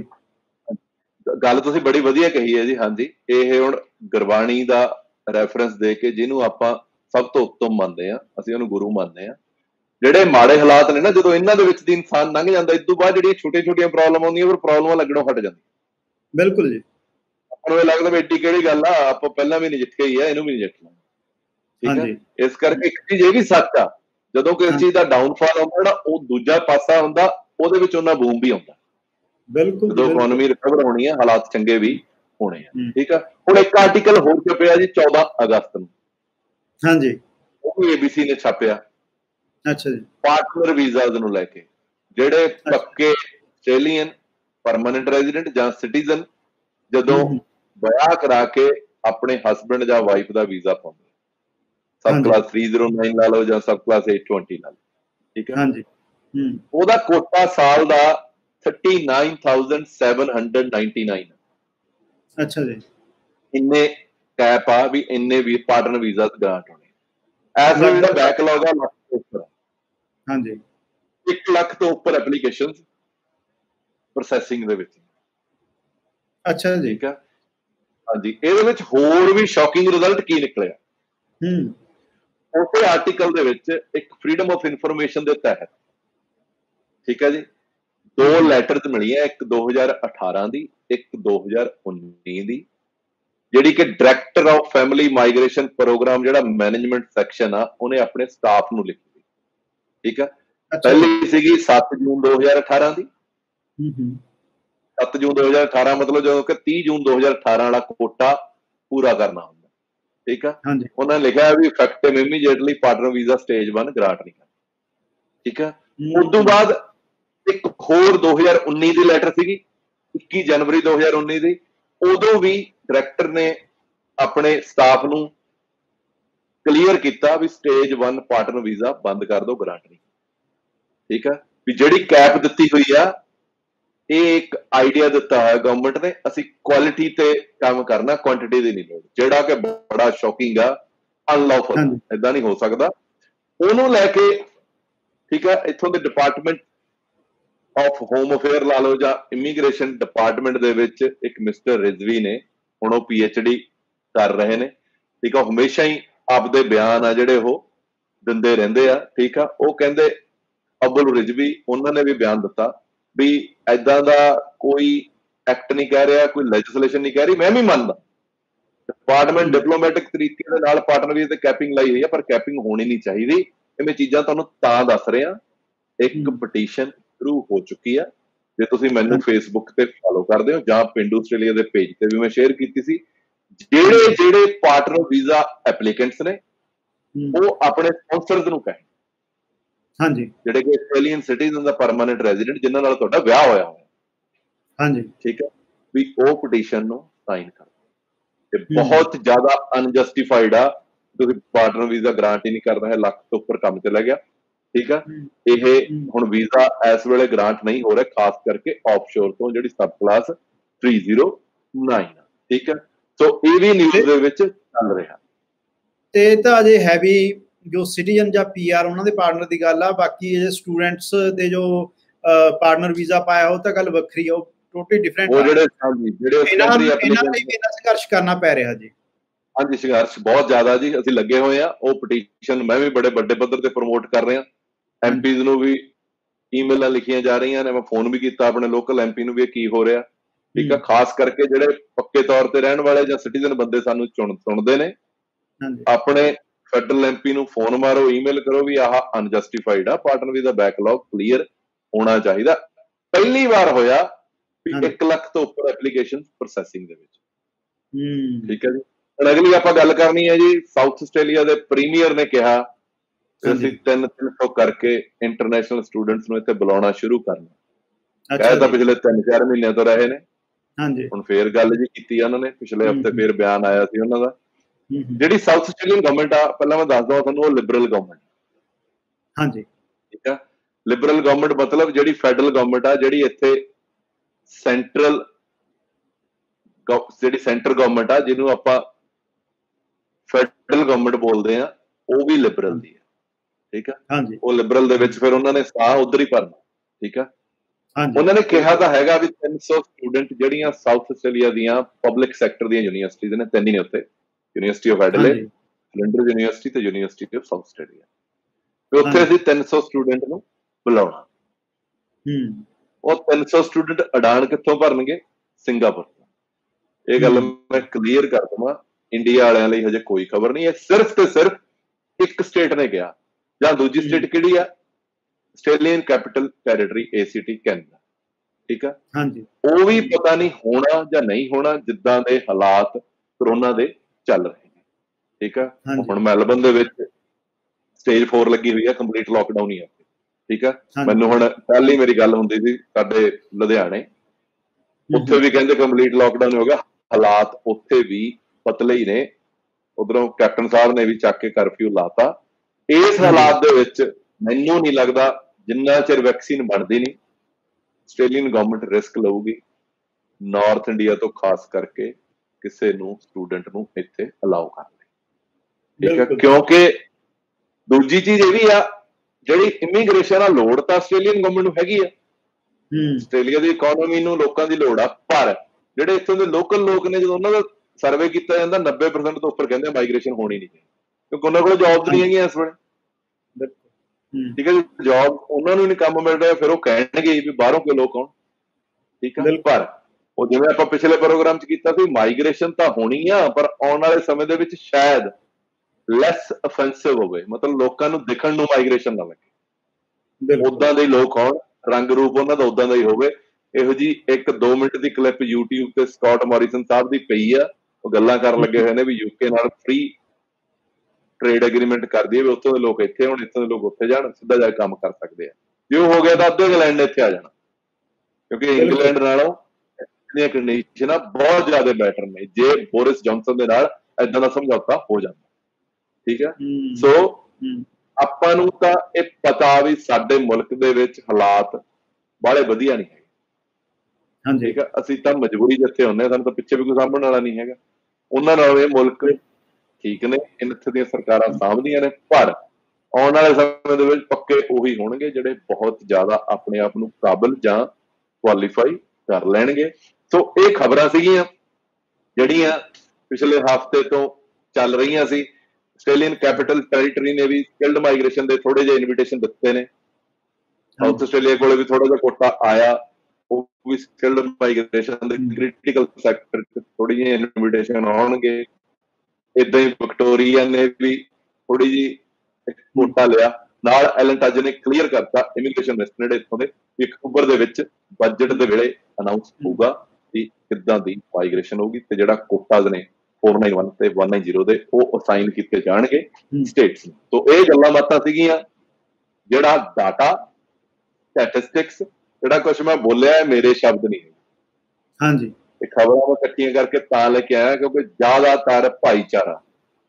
ਗੱਲ ਤੁਸੀਂ ਬੜੀ ਵਧੀਆ ਕਹੀ ਹੈ ਜੀ। ਹਾਂਜੀ, ਇਹ ਹੁਣ ਗੁਰਬਾਣੀ ਦਾ ਰੈਫਰੈਂਸ ਦੇ ਕੇ ਜਿਹਨੂੰ ਆਪਾਂ ਸਭ ਤੋਂ ਉੱਤਮ ਮੰਨਦੇ ਆ, ਅਸੀਂ ਉਹਨੂੰ ਗੁਰੂ ਮੰਨਦੇ ਆ। ਜਿਹੜੇ ਮਾੜੇ ਹਾਲਾਤ ਨੇ ਨਾ, ਜਦੋਂ ਇਹਨਾਂ ਦੇ ਵਿੱਚ ਦੀ ਇਨਸਾਨ ਲੰਘ ਜਾਂਦਾ, ਇਸ ਤੋਂ ਬਾਅਦ ਜਿਹੜੀਆਂ ਛੋਟੀਆਂ ਛੋਟੀਆਂ ਪ੍ਰੋਬਲਮ ਆਉਂਦੀਆਂ, ਫਿਰ ਪ੍ਰੋਬਲਮਾਂ ਲੱਗਣੋਂ ਹਟ ਜਾਂਦੀਆਂ। ਬਿਲਕੁਲ ਜੀ। ਆਪਾਂ ਨੂੰ ਇਹ ਲੱਗਦਾ ਵੀ ਐਡੀ ਕਿਹੜੀ ਗੱਲ ਆ, ਆਪਾਂ ਪਹਿਲਾਂ ਵੀ ਨਜਿੱਠਿਆ ਹੀ ਆ, ਇਹਨੂੰ ਵੀ ਨਜਿੱਠਣਾ। ਠੀਕ ਹੈ, ਇਸ ਕਰਕੇ ਇੱਕ ਚੀਜ਼ ਇਹ ਵੀ ਸੱਚ ਆ, ਜਦੋਂ ਕਿਸੇ ਚੀਜ਼ ਦਾ ਡਾਊਨਫਾਲ ਆਉਂਦਾ ਨਾ, ਉਹ ਦੂਜਾ ਪਾਸਾ ਹੁੰਦਾ, ਉਹਦੇ ਵਿੱਚ ਉਹਨਾਂ ਬੂਮ ਵੀ ਆਉਂਦਾ। ਬਿਲਕੁਲ, ਜਦੋਂ ਇਕਨੋਮੀ ਰਿਕਵਰ ਹੋਣੀ ਆ, ਹਾਲਾਤ ਚੰਗੇ ਵੀ ਹੋਣੇ ਆ। ਠੀਕ ਆ, ਹੁਣ ਇੱਕ ਆਰਟੀਕਲ ਹੋਰ ਛਪਿਆ ਜੀ ਚੌਦਾਂ ਅਗਸਤ ਨੂੰ। ਹਾਂਜੀ, ਉਹ ਵੀ ਏਬੀਸੀ ਨੇ ਛਾਪਿਆ। ਅੱਛਾ ਜੀ। ਪਾਰਟਨਰ ਵੀਜ਼ਾਸ ਨੂੰ ਲੈ ਕੇ, ਜਿਹੜੇ ਪੱਕੇ ਆਸਟ੍ਰੇਲੀਅਨ ਪਰਮਾਨੈਂਟ ਰੈਜ਼ੀਡੈਂਟ ਜਾਂ ਸਿਟੀਜ਼ਨ ਜਦੋਂ ਵਿਆਹ ਕਰਾ ਕੇ ਆਪਣੇ ਹਸਬੈਂਡ ਜਾਂ ਵਾਈਫ ਦਾ ਵੀਜ਼ਾ ਪਾਉਂਦੇ, subclass three zero nine ਲਾ ਲਓ ਜਾਂ ਸਬ ਕਲਾਸ ਏਟ ਟਵੰਟੀ ਲਾ ਲਓ। ਠੀਕ ਹੈ, ਹਾਂਜੀ, ਉਹਦਾ ਕੋਟਾ ਸਾਲ ਦਾ thirty nine thousand seven hundred ninety nine. ਅੱਛਾ ਜੀ। ਇੰਨੇ ਕੈਪ ਆ ਵੀ ਇੰਨੇ ਵੀ ਪਾਰਟਨਰ ਵੀਜ਼ਾ ਗ੍ਰਾਂਟ ਹੋਣੇ। ਐਸ ਵੇਲੇ ਦਾ ਬੈਕਲੌਗ ਆ ਲੱਖ ਤੋਂ ਉੱਪਰ। ਹਾਂਜੀ, ਇੱਕ ਲੱਖ ਤੋਂ ਉੱਪਰ ਐਪਲੀਕੇਸ਼ਨ ਪ੍ਰੋਸੈਸਿੰਗ ਦੇ ਵਿੱਚ। ਅੱਛਾ ਜੀ। ਠੀਕ ਆ, ਹਾਂਜੀ। ਇਹਦੇ ਵਿੱਚ ਹੋਰ ਵੀ ਸ਼ੌਕਿੰਗ ਰਿਜ਼ਲਟ ਕੀ ਨਿਕਲਿਆ? ਹੂੰ, ਉਸੇ ਆਰਟੀਕਲ ਦੇ ਵਿੱਚ ਇੱਕ ਫਰੀडम ਆਫ ਇਨਫੋਰਮੇਸ਼ਨ ਦੇ ਤਹਿਤ, ਠੀਕ ਹੈ ਜੀ, ਦੋ ਲੈਟਰਸ ਮਿਲੀਆਂ, ਇੱਕ ਦੋ ਹਜ਼ਾਰ ਅਠਾਰਾਂ ਦੀ, ਇੱਕ ਦੋ ਹਜ਼ਾਰ ਉੱਨੀ ਦੀ, ਜਿਹੜੀ ਕਿ director of family migration programme ਜਿਹੜਾ ਮੈਨੇਜਮੈਂਟ ਸੈਕਸ਼ਨ ਆ, ਉਹਨੇ ਆਪਣੇ ਸਟਾਫ ਨੂੰ ਲਿਖੀ। ਠੀਕ ਆ, ਪਹਿਲੀ ਸੀਗੀ ਸੱਤ ਜੂਨ ਦੋ ਹਜ਼ਾਰ ਅਠਾਰਾਂ ਦੀ। ਸੱਤ ਜੂਨ ਦੋ ਹਜ਼ਾਰ ਅਠਾਰਾਂ ਮਤਲਬ ਜਦੋਂ ਕਿ ਤੀਹ ਜੂਨ ਦੋ ਹਜ਼ਾਰ ਅਠਾਰਾਂ ਵਾਲਾ ਕੋਟਾ ਪੂਰਾ ਕਰਨਾ ਹੁੰਦਾ। ਠੀਕ ਆ, ਉਹਨਾਂ ਨੇ ਲਿਖਿਆ ਵੀ effective immediately partner visa stage one grant ਨਹੀਂ ਕਰਨਾ। ਠੀਕ ਆ, ਉਸ ਤੋਂ ਬਾਅਦ ਇੱਕ ਹੋਰ ਦੋ ਹਜ਼ਾਰ ਉੱਨੀ ਦੀ ਲੈਟਰ ਸੀਗੀ, ਇੱਕੀ ਜਨਵਰੀ ਦੋ ਹਜ਼ਾਰ ਉੱਨੀ ਦੀ। ਉਦੋਂ ਵੀ ਡਾਇਰੈਕਟਰ ਨੇ ਆਪਣੇ ਸਟਾਫ ਨੂੰ ਕਲੀਅਰ ਕੀਤਾ ਵੀ ਸਟੇਜ ਵਨ ਪਾਰਟਨਰ ਵੀਜ਼ਾ ਬੰਦ ਕਰ ਦਿਓ, ਗ੍ਰਾਂਟ ਨਹੀਂ। ਠੀਕ ਆ, ਵੀ ਜਿਹੜੀ ਕੈਪ ਦਿੱਤੀ ਹੋਈ ਆ ਇਹ ਇੱਕ ਆਈਡੀਆ ਦਿੱਤਾ ਹੋਇਆ ਗਵਰਨਮੈਂਟ ਨੇ, ਅਸੀਂ ਕੁਆਲਿਟੀ ਤੇ ਕੰਮ ਕਰਨਾ, ਕੁਆਂਟੀਟੀ ਦੀ ਨਹੀਂ ਲੋੜ, ਜਿਹੜਾ ਕਿ ਬੜਾ ਸ਼ੌਕਿੰਗ ਆ, ਅਨਲੌਫਲ, ਏਦਾਂ ਨਹੀਂ ਹੋ ਸਕਦਾ। ਉਹਨੂੰ ਲੈ ਕੇ ਠੀਕ ਆ, ਇੱਥੋਂ ਦੇ ਡਿਪਾਰਟਮੈਂਟ ਆਫ ਹੋਮ ਅਫੇਅਰ ਲਾ ਲਓ ਜਾਂ ਇਮੀਗ੍ਰੇਸ਼ਨ ਡਿਪਾਰਟਮੈਂਟ ਦੇ ਵਿੱਚ ਇੱਕ ਮਿਸਟਰ ਰਿਜ਼ਵੀ ਨੇ, ਹੁਣ ਉਹ ਪੀ ਐਚ ਡੀ ਕਰ ਰਹੇ ਨੇ, ਠੀਕ ਆ, ਹਮੇਸ਼ਾ ਹੀ ਆਪਦੇ ਬਿਆਨ ਆ ਜਿਹੜੇ ਉਹ ਦਿੰਦੇ ਰਹਿੰਦੇ ਆ, ਠੀਕ ਆ। ਉਹ ਕਹਿੰਦੇ ਅਬੁਲ ਰਿਜ਼ਵੀ, ਉਹਨਾਂ ਨੇ ਵੀ ਬਿਆਨ ਦਿੱਤਾ ਵੀ ਏਦਾਂ ਦਾ ਕੋਈ ਐਕਟ ਨਹੀਂ ਕਹਿ ਰਿਹਾ, ਕੋਈ ਲੈਜਿਸਲੇਸ਼ਨ ਨਹੀਂ ਕਹਿ ਰਹੀ, ਮੈਂ ਵੀ ਮੰਨਦਾ ਡਿਪਾਰਟਮੈਂਟ ਡਿਪਲੋਮੈਟਿਕ ਤਰੀਕੇ ਦੇ ਨਾਲ ਪਾਰਟਨਰੀ ਤੇ ਕੈਪਿੰਗ ਲਾਈ ਹੋਈ ਹੈ, ਪਰ ਕੈਪਿੰਗ ਹੋਣੀ ਨਹੀਂ ਚਾਹੀਦੀ। ਇਹ ਚੀਜ਼ਾਂ ਤੁਹਾਨੂੰ ਤਾਂ ਦੱਸ ਰਿਹਾ, ਇੱਕ ਪਟੀਸ਼ਨ ਸ਼ੁਰੂ ਹੋ ਚੁੱਕੀ ਆ, ਜੇ ਤੁਸੀਂ ਮੈਨੂੰ ਫੇਸਬੁੱਕ ਤੇ ਫੋਲੋ ਕਰਦੇ ਹੋ ਜਾਂ ਪੇਂਡੂ ਆਸਟ੍ਰੇਲੀਆ ਦੇ ਪੇਜ ਤੇ ਵੀ ਮੈਂ ਸ਼ੇਅਰ ਕੀਤੀ ਸੀ, ਜਿਹੜੇ ਜਿਹੜੇ ਪਾਰਟਨਰ ਵੀਜ਼ਾ ਐਪਲੀਕੈਂਟਸ ਨੇ ਉਹ ਆਪਣੇ ਸਪਾਂਸਰਸ ਨੂੰ ਕਹੇ, ਹਾਂਜੀ, ਜਿਹੜੇ ਕਿ ਆਸਟ੍ਰੇਲੀਅਨ ਸਿਟੀਜ਼ਨ ਦਾ ਪਰਮਾਨੈਂਟ ਰੈਜ਼ੀਡੈਂਟ ਜਿਨ੍ਹਾਂ ਨਾਲ ਤੁਹਾਡਾ ਵਿਆਹ ਹੋਇਆ ਹੋਇਆ, ਹਾਂਜੀ, ਠੀਕ ਹੈ, ਵੀ ਉਹ ਪਟੀਸ਼ਨ ਨੂੰ ਸਾਈਨ ਕਰ। ਤੇ ਬਹੁਤ ਜ਼ਿਆਦਾ ਅਨਜਸਟੀਫਾਈਡ ਆ, ਤੁਸੀਂ ਪਾਰਟਨਰ ਵੀਜ਼ਾ ਗ੍ਰਾਂਟ ਹੀ ਨਹੀਂ ਕਰ ਰਹੇ, ਲੱਖ ਤੋਂ ਉੱਪਰ ਕੰਮ ਚਲਾ ਗਿਆ, ਠੀਕ ਆ। ਇਹ ਹੁਣ ਵੀਜ਼ਾ ਇਸ ਵੇਲੇ ਗ੍ਰਾਂਟ ਨਹੀਂ ਹੋ ਰਿਹਾ, ਖਾਸ ਕਰਕੇ ਆਫਸ਼ੋਰ ਤੋਂ, ਜਿਹੜੀ ਸਬ ਕਲਾਸ ਤਿੰਨ ਸੌ ਨੌਂ, ਠੀਕ ਹੈ। ਸੋ ਇਹ ਵੀ ਨਿਊਜ਼ ਦੇ ਵਿੱਚ ਚੱਲ ਰਿਹਾ। ਤੇ ਇਹ ਤਾਂ ਅਜੇ ਹੈਵੀ ਜੋ ਸਿਟੀਜ਼ਨ ਜਾਂ ਪੀ ਆਰ ਉਹਨਾਂ ਦੇ ਪਾਰਟਨਰ ਦੀ ਗੱਲ ਆ, ਬਾਕੀ ਇਹ ਸਟੂਡੈਂਟਸ ਦੇ ਜੋ ਪਾਰਟਨਰ ਵੀਜ਼ਾ ਪਾਇਆ ਉਹ ਤਾਂ ਗੱਲ ਵੱਖਰੀ ਆ, ਉਹ ਟੋਟਲੀ ਡਿਫਰੈਂਟ ਉਹ ਜਿਹੜੇ ਹਾਂਜੀ ਜਿਹੜੇ ਇਹਨਾਂ ਲਈ ਵੀ ਸੰਘਰਸ਼ ਕਰਨਾ ਪੈ ਰਿਹਾ ਜੀ। ਹਾਂਜੀ, ਸੰਘਰਸ਼ ਬਹੁਤ ਜ਼ਿਆਦਾ ਜੀ, ਅਸੀਂ ਲੱਗੇ ਹੋਏ ਆ। ਉਹ ਪਟੀਸ਼ਨ ਮੈਂ ਵੀ ਬੜੇ ਵੱਡੇ ਪੱਧਰ ਤੇ ਪ੍ਰਮੋਟ ਕਰ ਰਿਹਾ, ਐਮ ਪੀਜ਼ ਨੂੰ ਵੀ ਈਮੇਲਾਂ ਲਿਖੀਆਂ ਜਾ ਰਹੀਆਂ ਨੇ, ਮੈਂ ਫੋਨ ਵੀ ਕੀਤਾ ਆਪਣੇ ਲੋਕਲ ਐਮ ਪੀ ਨੂੰ ਵੀ ਕੀ ਹੋ ਰਿਹਾ, ਠੀਕ ਆ। ਖਾਸ ਕਰਕੇ ਜਿਹੜੇ ਪੱਕੇ ਤੌਰ ਤੇ ਰਹਿਣ ਵਾਲੇ ਜਾਂ ਸਿਟੀਜ਼ਨ ਬੰਦੇ ਸਾਨੂੰ ਚੁਣ ਸੁਣਦੇ ਨੇ, ਆਪਣੇ ਫੈਡਰਲ ਐਮ ਪੀ ਨੂੰ ਫੋਨ ਮਾਰੋ, ਈਮੇਲ ਕਰੋ ਵੀ ਆਹ ਅਨਜਸਟੀਫਾਈਡ ਆ, ਪਾਰਟਨਰ ਵੀਜ਼ਾ ਬੈਕਲੌਗ ਕਲੀਅਰ ਹੋਣਾ ਚਾਹੀਦਾ। ਪਹਿਲੀ ਵਾਰ ਹੋਇਆ ਵੀ ਇੱਕ ਲੱਖ ਤੋਂ ਉੱਪਰ ਐਪਲੀਕੇਸ਼ਨ ਪ੍ਰੋਸੈਸਿੰਗ ਦੇ ਵਿੱਚ, ਠੀਕ ਹੈ ਜੀ। ਹੁਣ ਅਗਲੀ ਆਪਾਂ ਗੱਲ ਕਰਨੀ ਹੈ ਜੀ, ਸਾਊਥ ਆਸਟ੍ਰੇਲੀਆ ਦੇ ਪ੍ਰੀਮੀਅਰ ਨੇ ਕਿਹਾ ਅਸੀਂ ਤਿੰਨ ਤਿੰਨ ਸੌ ਕਰਕੇ ਇੰਟਰਨੈਸ਼ਨਲ ਸਟੂਡੈਂਟਸ ਨੂੰ ਇੱਥੇ ਬੁਲਾਉਣਾ ਸ਼ੁਰੂ ਕਰਨਾ। ਕਹਿ ਤਾਂ ਪਿਛਲੇ ਤਿੰਨ ਚਾਰ ਮਹੀਨਿਆਂ ਤੋਂ ਰਹੇ ਨੇ, ਹੁਣ ਫੇਰ ਗੱਲ ਜੀ ਕੀਤੀ ਆ ਉਹਨਾਂ ਨੇ, ਪਿਛਲੇ ਹਫ਼ਤੇ ਫੇਰ ਬਿਆਨ ਆਇਆ ਸੀ ਉਹਨਾਂ ਦਾ। ਜਿਹੜੀ ਸਾਊਥ ਆਸਟ੍ਰੇਲੀਅਨ ਗਵਰਨਮੈਂਟ ਆ, ਪਹਿਲਾਂ ਮੈਂ ਦੱਸਦਾ ਤੁਹਾਨੂੰ, ਉਹ ਲਿਬਰਲ ਗਵਰਨਮੈਂਟ, ਹਾਂਜੀ, ਠੀਕ ਆ। ਲਿਬਰਲ ਗਵਰਨਮੈਂਟ ਮਤਲਬ ਜਿਹੜੀ ਫੈਡਰਲ ਗਵਰਨਮੈਂਟ ਆ, ਜਿਹੜੀ ਇੱਥੇ ਸੈਂਟਰਲ ਜਿਹੜੀ ਸੈਂਟਰ ਗਵਰਨਮੈਂਟ ਆ, ਜਿਹਨੂੰ ਆਪਾਂ ਫੈਡਰਲ ਗਵਰਨਮੈਂਟ ਬੋਲਦੇ ਆ, ਉਹ ਵੀ ਲਿਬਰਲ ਦੀ ਹੈ, ਠੀਕ ਆ। ਉਹ ਲਿਬਰਲ ਦੇ ਵਿੱਚ ਫਿਰ ਉਹਨਾਂ ਨੇ ਸਾਹ ਉਧਰ ਹੀ ਭਰਨਾ, ਠੀਕ ਆ। ਉਹਨਾਂ ਨੇ ਕਿਹਾ ਤਾਂ ਹੈਗਾ ਵੀ ਤਿੰਨ ਸੌ ਸਟੂਡੈਂਟ ਜਿਹੜੀਆਂ ਸਾਊਥ ਆਸਟ੍ਰੇਲੀਆ ਦੀਆਂ ਪਬਲਿਕ ਸੈਕਟਰ ਦੀਆਂ ਯੂਨੀਵਰਸਿਟੀਜ਼ ਨੇ, ਤਿੰਨ ਹੀ ਨੇ ਉੱਥੇ, university of Adelaide, Flinders university ਤੇ ਯੂਨੀਵਰਸਿਟੀ ਆਫ ਸਾਊਥ ਆਸਟ੍ਰੇਲੀਆ, ਤੇ ਉੱਥੇ ਅਸੀਂ ਤਿੰਨ ਸੌ ਸਟੂਡੈਂਟ ਨੂੰ ਬੁਲਾਉਣਾ। ਉਹ ਤਿੰਨ ਸੌ ਸਟੂਡੈਂਟ ਅਡਾਨ ਕਿੱਥੋਂ ਭਰਨਗੇ? ਸਿੰਗਾਪੁਰ ਤੋਂ। ਇਹ ਗੱਲ ਮੈਂ ਕਲੀਅਰ ਕਰ ਦਵਾਂ, ਇੰਡੀਆ ਵਾਲਿਆਂ ਲਈ ਹਜੇ ਕੋਈ ਖਬਰ ਨਹੀਂ ਹੈ, ਸਿਰਫ ਤੇ ਸਿਰਫ ਇੱਕ ਸਟੇਟ ਨੇ ਕਿਹਾ, ਜਾਂ ਦੂਜੀ ਸਟੇਟ ਕਿਹੜੀ ਆ? Australian Capital Territory, A C T, Canada, ਠੀਕ ਆ। ਉਹ ਵੀ ਪਤਾ ਨਹੀਂ ਹੋਣਾ ਜਾਂ ਨਹੀਂ ਹੋਣਾ, ਜਿੱਦਾਂ ਦੇ ਹਾਲਾਤ ਕਰੋਨਾ ਦੇ ਚੱਲ ਰਹੇ ਨੇ, ਠੀਕ ਆ। ਹੁਣ ਮੈਲਬਨ ਦੇ ਵਿੱਚ ਸਟੇਜ ਫੋਰ ਲੱਗੀ ਹੋਈ ਆ, ਕੰਪਲੀਟ ਲਾਕਡਾਊਨ ਹੀ ਆ, ਠੀਕ ਆ। ਮੈਨੂੰ ਹੁਣ ਪਹਿਲੀ ਮੇਰੀ ਗੱਲ ਹੁੰਦੀ ਸੀ ਸਾਡੇ ਲੁਧਿਆਣੇ, ਉੱਥੇ ਵੀ ਕਹਿੰਦੇ ਕੰਪਲੀਟ ਲਾਕਡਾਊਨ ਹੋ ਗਿਆ, ਹਾਲਾਤ ਉੱਥੇ ਵੀ ਪਤਲੇ ਹੀ ਨੇ। ਉਧਰੋਂ ਕੈਪਟਨ ਸਾਹਿਬ ਨੇ ਵੀ ਚੱਕ ਕੇ ਕਰਫਿਊ ਲਾਤਾ। ਇਸ ਹਾਲਾਤ ਦੇ ਵਿੱਚ ਮੈਨੂੰ ਨਹੀਂ ਲੱਗਦਾ, ਜਿੰਨਾ ਚਿਰ ਵੈਕਸੀਨ ਬਣਦੀ ਨਹੀਂ, ਆਸਟ੍ਰੇਲੀਅਨ ਗਵਰਨਮੈਂਟ ਰਿਸਕ ਲਊਗੀ ਨਾਰਥ ਇੰਡੀਆ ਤੋਂ ਖਾਸ ਕਰਕੇ ਕਿਸੇ ਨੂੰ ਸਟੂਡੈਂਟ ਨੂੰ ਇੱਥੇ ਅਲਾਉ ਕਰਨ ਲਈ, ਠੀਕ ਹੈ। ਕਿਉਂਕਿ ਦੂਜੀ ਚੀਜ਼ ਇਹ ਵੀ ਆ, ਜਿਹੜੀ ਇਮੀਗ੍ਰੇਸ਼ਨ ਆ ਲੋੜ ਤਾਂ ਆਸਟ੍ਰੇਲੀਅਨ ਗਵਰਨਮੈਂਟ ਨੂੰ ਹੈਗੀ ਆ, ਆਸਟ੍ਰੇਲੀਆ ਦੀ ਇਕਨੋਮੀ ਨੂੰ ਲੋਕਾਂ ਦੀ ਲੋੜ ਆ, ਪਰ ਜਿਹੜੇ ਇੱਥੋਂ ਦੇ ਲੋਕਲ ਲੋਕ ਨੇ, ਜਦੋਂ ਉਹਨਾਂ ਦਾ ਸਰਵੇ ਕੀਤਾ ਜਾਂਦਾ, ਨੱਬੇ ਪਰਸੈਂਟ ਤੋਂ ਉੱਪਰ ਕਹਿੰਦੇ ਮਾਈਗ੍ਰੇਸ਼ਨ ਹੋਣੀ ਨਹੀਂ ਚਾਹੀਦੀ, ਕਿਉਂਕਿ ਉਹਨਾਂ ਕੋਲ ਜੌਬਸ ਨਹੀਂ ਹੈਗੀਆਂ ਇਸ ਵੇਲੇ, ਠੀਕ ਹੈ ਜੀ। ਜੌਬ ਉਹਨਾਂ ਨੂੰ ਨਹੀਂ ਕੰਮ ਮਿਲ ਰਿਹਾ, ਫਿਰ ਉਹ ਕਹਿਣਗੇ ਵੀ ਬਾਹਰੋਂ ਕੋਈ ਲੋਕ ਆਉਣ, ਠੀਕ ਹੈ। ਪਰ ਉਹ ਜਿਵੇਂ ਆਪਾਂ ਪਿਛਲੇ ਪ੍ਰੋਗਰਾਮ 'ਚ ਕੀਤਾ ਸੀ, ਮਾਈਗ੍ਰੇਸ਼ਨ ਤਾਂ ਹੋਣੀ ਆ, ਪਰ ਆਉਣ ਵਾਲੇ ਸਮੇਂ ਦੇ ਵਿੱਚ ਸ਼ਾਇਦ ਲੈਸ ਅਫੈਂਸਿਵ ਹੋਵੇ, ਮਤਲਬ ਲੋਕਾਂ ਨੂੰ ਦਿਖਣ ਨੂੰ ਮਾਈਗ੍ਰੇਸ਼ਨ ਨਾ ਲੱਗੇ, ਉਦਾਂ ਦੇ ਲੋਕ ਆਉਣ, ਰੰਗ ਰੂਪ ਉਹਨਾਂ ਦਾ ਉਦਾਂ ਦਾ ਹੀ ਹੋਵੇ। ਇਹੋ ਜੀ ਇੱਕ ਦੋ ਮਿੰਟ ਦੀ ਕਲਿੱਪ ਯੂਟਿਊਬ ਤੇ ਸਕਾਟ ਮੋਰਿਸਨ ਸਾਹਿਬ ਦੀ ਪਈ ਆ, ਉਹ ਗੱਲਾਂ ਕਰਨ ਲੱਗੇ ਹੋਏ ਨੇ ਵੀ ਯੂਕੇ ਨਾਲ ਫ੍ਰੀ ਟ੍ਰੇਡ ਐਗਰੀਮੈਂਟ ਕਰਦੀ ਹੈ, ਵੀ ਉੱਥੋਂ ਦੇ ਲੋਕ ਇੱਥੇ ਆਉਣ, ਇੱਥੋਂ ਦੇ ਲੋਕ ਉੱਥੇ ਜਾਣ, ਸਿੱਧਾ ਜਾ ਕੇ ਕੰਮ ਕਰ ਸਕਦੇ ਆ। ਜੇ ਉਹ ਹੋ ਗਿਆ ਤਾਂ ਅੱਧੇ ਇੰਗਲੈਂਡ ਨੇ ਇੱਥੇ ਆ ਜਾਣਾ, ਕਿਉਂਕਿ ਇੰਗਲੈਂਡ ਨਾਲੋਂ ਦੀਆਂ ਕੰਡੀਸ਼ਨਾਂ ਬਹੁਤ ਜ਼ਿਆਦਾ ਬੈਟਰ ਨੇ, ਜੇ ਬੋਰਿਸ ਜੌਨਸਨ ਦੇ ਨਾਲ ਏਦਾਂ ਦਾ ਸਮਝੌਤਾ ਹੋ ਜਾਂਦਾ, ਠੀਕ ਹੈ। ਸੋ ਆਪਾਂ ਨੂੰ ਤਾਂ ਇਹ ਪਤਾ ਵੀ ਸਾਡੇ ਮੁਲਕ ਦੇ ਵਿੱਚ ਹਾਲਾਤ ਬਾਹਲੇ ਵਧੀਆ ਨਹੀਂ ਹੈਗੇ, ਹਾਂਜੀ ਠੀਕ ਆ। ਅਸੀਂ ਤਾਂ ਮਜਬੂਰੀ ਜਿੱਥੇ ਹੁੰਦੇ ਹਾਂ, ਸਾਨੂੰ ਤਾਂ ਪਿੱਛੇ ਵੀ ਕੋਈ ਸਾਂਭਣ ਵਾਲਾ ਨਹੀਂ ਹੈਗਾ। ਉਹਨਾਂ ਨਾਲ ਇਹ ਮੁਲਕ ਠੀਕ ਨੇ, ਇੱਥੇ ਦੀਆਂ ਸਰਕਾਰਾਂ ਸਾਂਭਦੀਆਂ ਨੇ, ਪਰ ਆਉਣ ਵਾਲੇ ਸਮੇਂ ਦੇ ਵਿੱਚ ਪੱਕੇ ਉਹੀ ਹੋਣਗੇ ਜਿਹੜੇ ਬਹੁਤ ਜ਼ਿਆਦਾ ਆਪਣੇ ਆਪ ਨੂੰ ਕਾਬਲ ਜਾਂ ਕੁਆਲੀਫਾਈ ਕਰ ਲੈਣਗੇ। ਸੋ ਇਹ ਖਬਰਾਂ ਸੀਗੀਆਂ ਜਿਹੜੀਆਂ ਪਿਛਲੇ ਹਫ਼ਤੇ ਤੋਂ ਚੱਲ ਰਹੀਆਂ ਸੀ। ਆਸਟ੍ਰੇਲੀਅਨ ਕੈਪੀਟਲ ਟੈਰੀਟਰੀ ਨੇ ਵੀ ਸਕਿਲਡ ਮਾਈਗ੍ਰੇਸ਼ਨ ਦੇ ਥੋੜੇ ਜਿਹੇ ਇਨਵੀਟੇਸ਼ਨ ਦਿੱਤੇ ਨੇ। ਸਾਊਥ ਆਸਟ੍ਰੇਲੀਆ ਕੋਲੇ ਵੀ ਥੋੜਾ ਜਿਹਾ ਕੋਟਾ ਆਇਆ, ਉਹ ਵੀ ਸਕਿਲਡ ਮਾਈਗ੍ਰੇਸ਼ਨ ਦੇ ਕ੍ਰਿਟੀਕਲ ਸੈਕਟਰ 'ਚ ਥੋੜੀ ਜਿਹੀ ਇਨਵੀਟੇਸ਼ਨ ਆਉਣਗੇ। ਏਦਾਂ ਹੀ ਵਿਕਟੋਰੀਆ ਨੇ ਵੀ ਥੋੜੀ ਜਿਹੀ ਕੋਟਾ ਲਿਆ। ਨਾਲ ਐਲਨ ਟੱਜ ਨੇ ਕਲੀਅਰ ਕਰਤਾ ਇਮੀਗ੍ਰੇਸ਼ਨ ਮਿਨਿਸਟਰ ਇੱਥੋਂ ਦੇ, ਅਕਤੂਬਰ ਦੇ ਵਿੱਚ ਬਜਟ ਦੇ ਵੇਲੇ ਅਨਾਉਂਸ ਹੋਊਗਾ ਕਿ ਕਿੱਦਾਂ ਦੀ ਮਾਈਗ੍ਰੇਸ਼ਨ ਹੋਊਗੀ ਤੇ ਜਿਹੜਾ ਕੋਟਾਜ਼ ਨੇ ਚਾਰ ਨੌ ਇੱਕ ਤੇ ਇੱਕ ਨੌ ਜ਼ੀਰੋ ਦੇ ਉਹ ਅਸਾਈਨ ਕੀਤੇ ਜਾਣਗੇ ਸਟੇਟਸ ਨੂੰ। ਤੋਂ ਇਹ ਗੱਲਾਂ ਬਾਤਾਂ ਸੀਗੀਆਂ। ਜਿਹੜਾ ਡਾਟਾ ਸਟੈਟਿਸਟਿਕਸ ਜਿਹੜਾ ਕੁਝ ਮੈਂ ਬੋਲਿਆ ਮੇਰੇ ਸ਼ਬਦ ਨਹੀਂ ਹੈ, ਹਾਂਜੀ, ਇਹ ਖਬਰਾਂ ਮੈਂ ਇਕੱਠੀਆਂ ਕਰਕੇ ਤਾਂ ਲੈ ਕੇ ਆਇਆ ਕਿਉਂਕਿ ਜ਼ਿਆਦਾਤਰ ਭਾਈਚਾਰਾ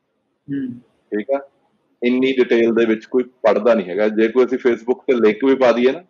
ਠੀਕ ਆ ਇੰਨੀ ਡਿਟੇਲ ਦੇ ਵਿੱਚ ਕੋਈ ਪੜ੍ਹਦਾ ਨਹੀਂ ਹੈਗਾ। ਜੇ ਕੋਈ ਅਸੀਂ ਫੇਸਬੁੱਕ ਤੇ ਲਿੰਕ ਵੀ ਪਾ ਦਈਏ ਨਾ,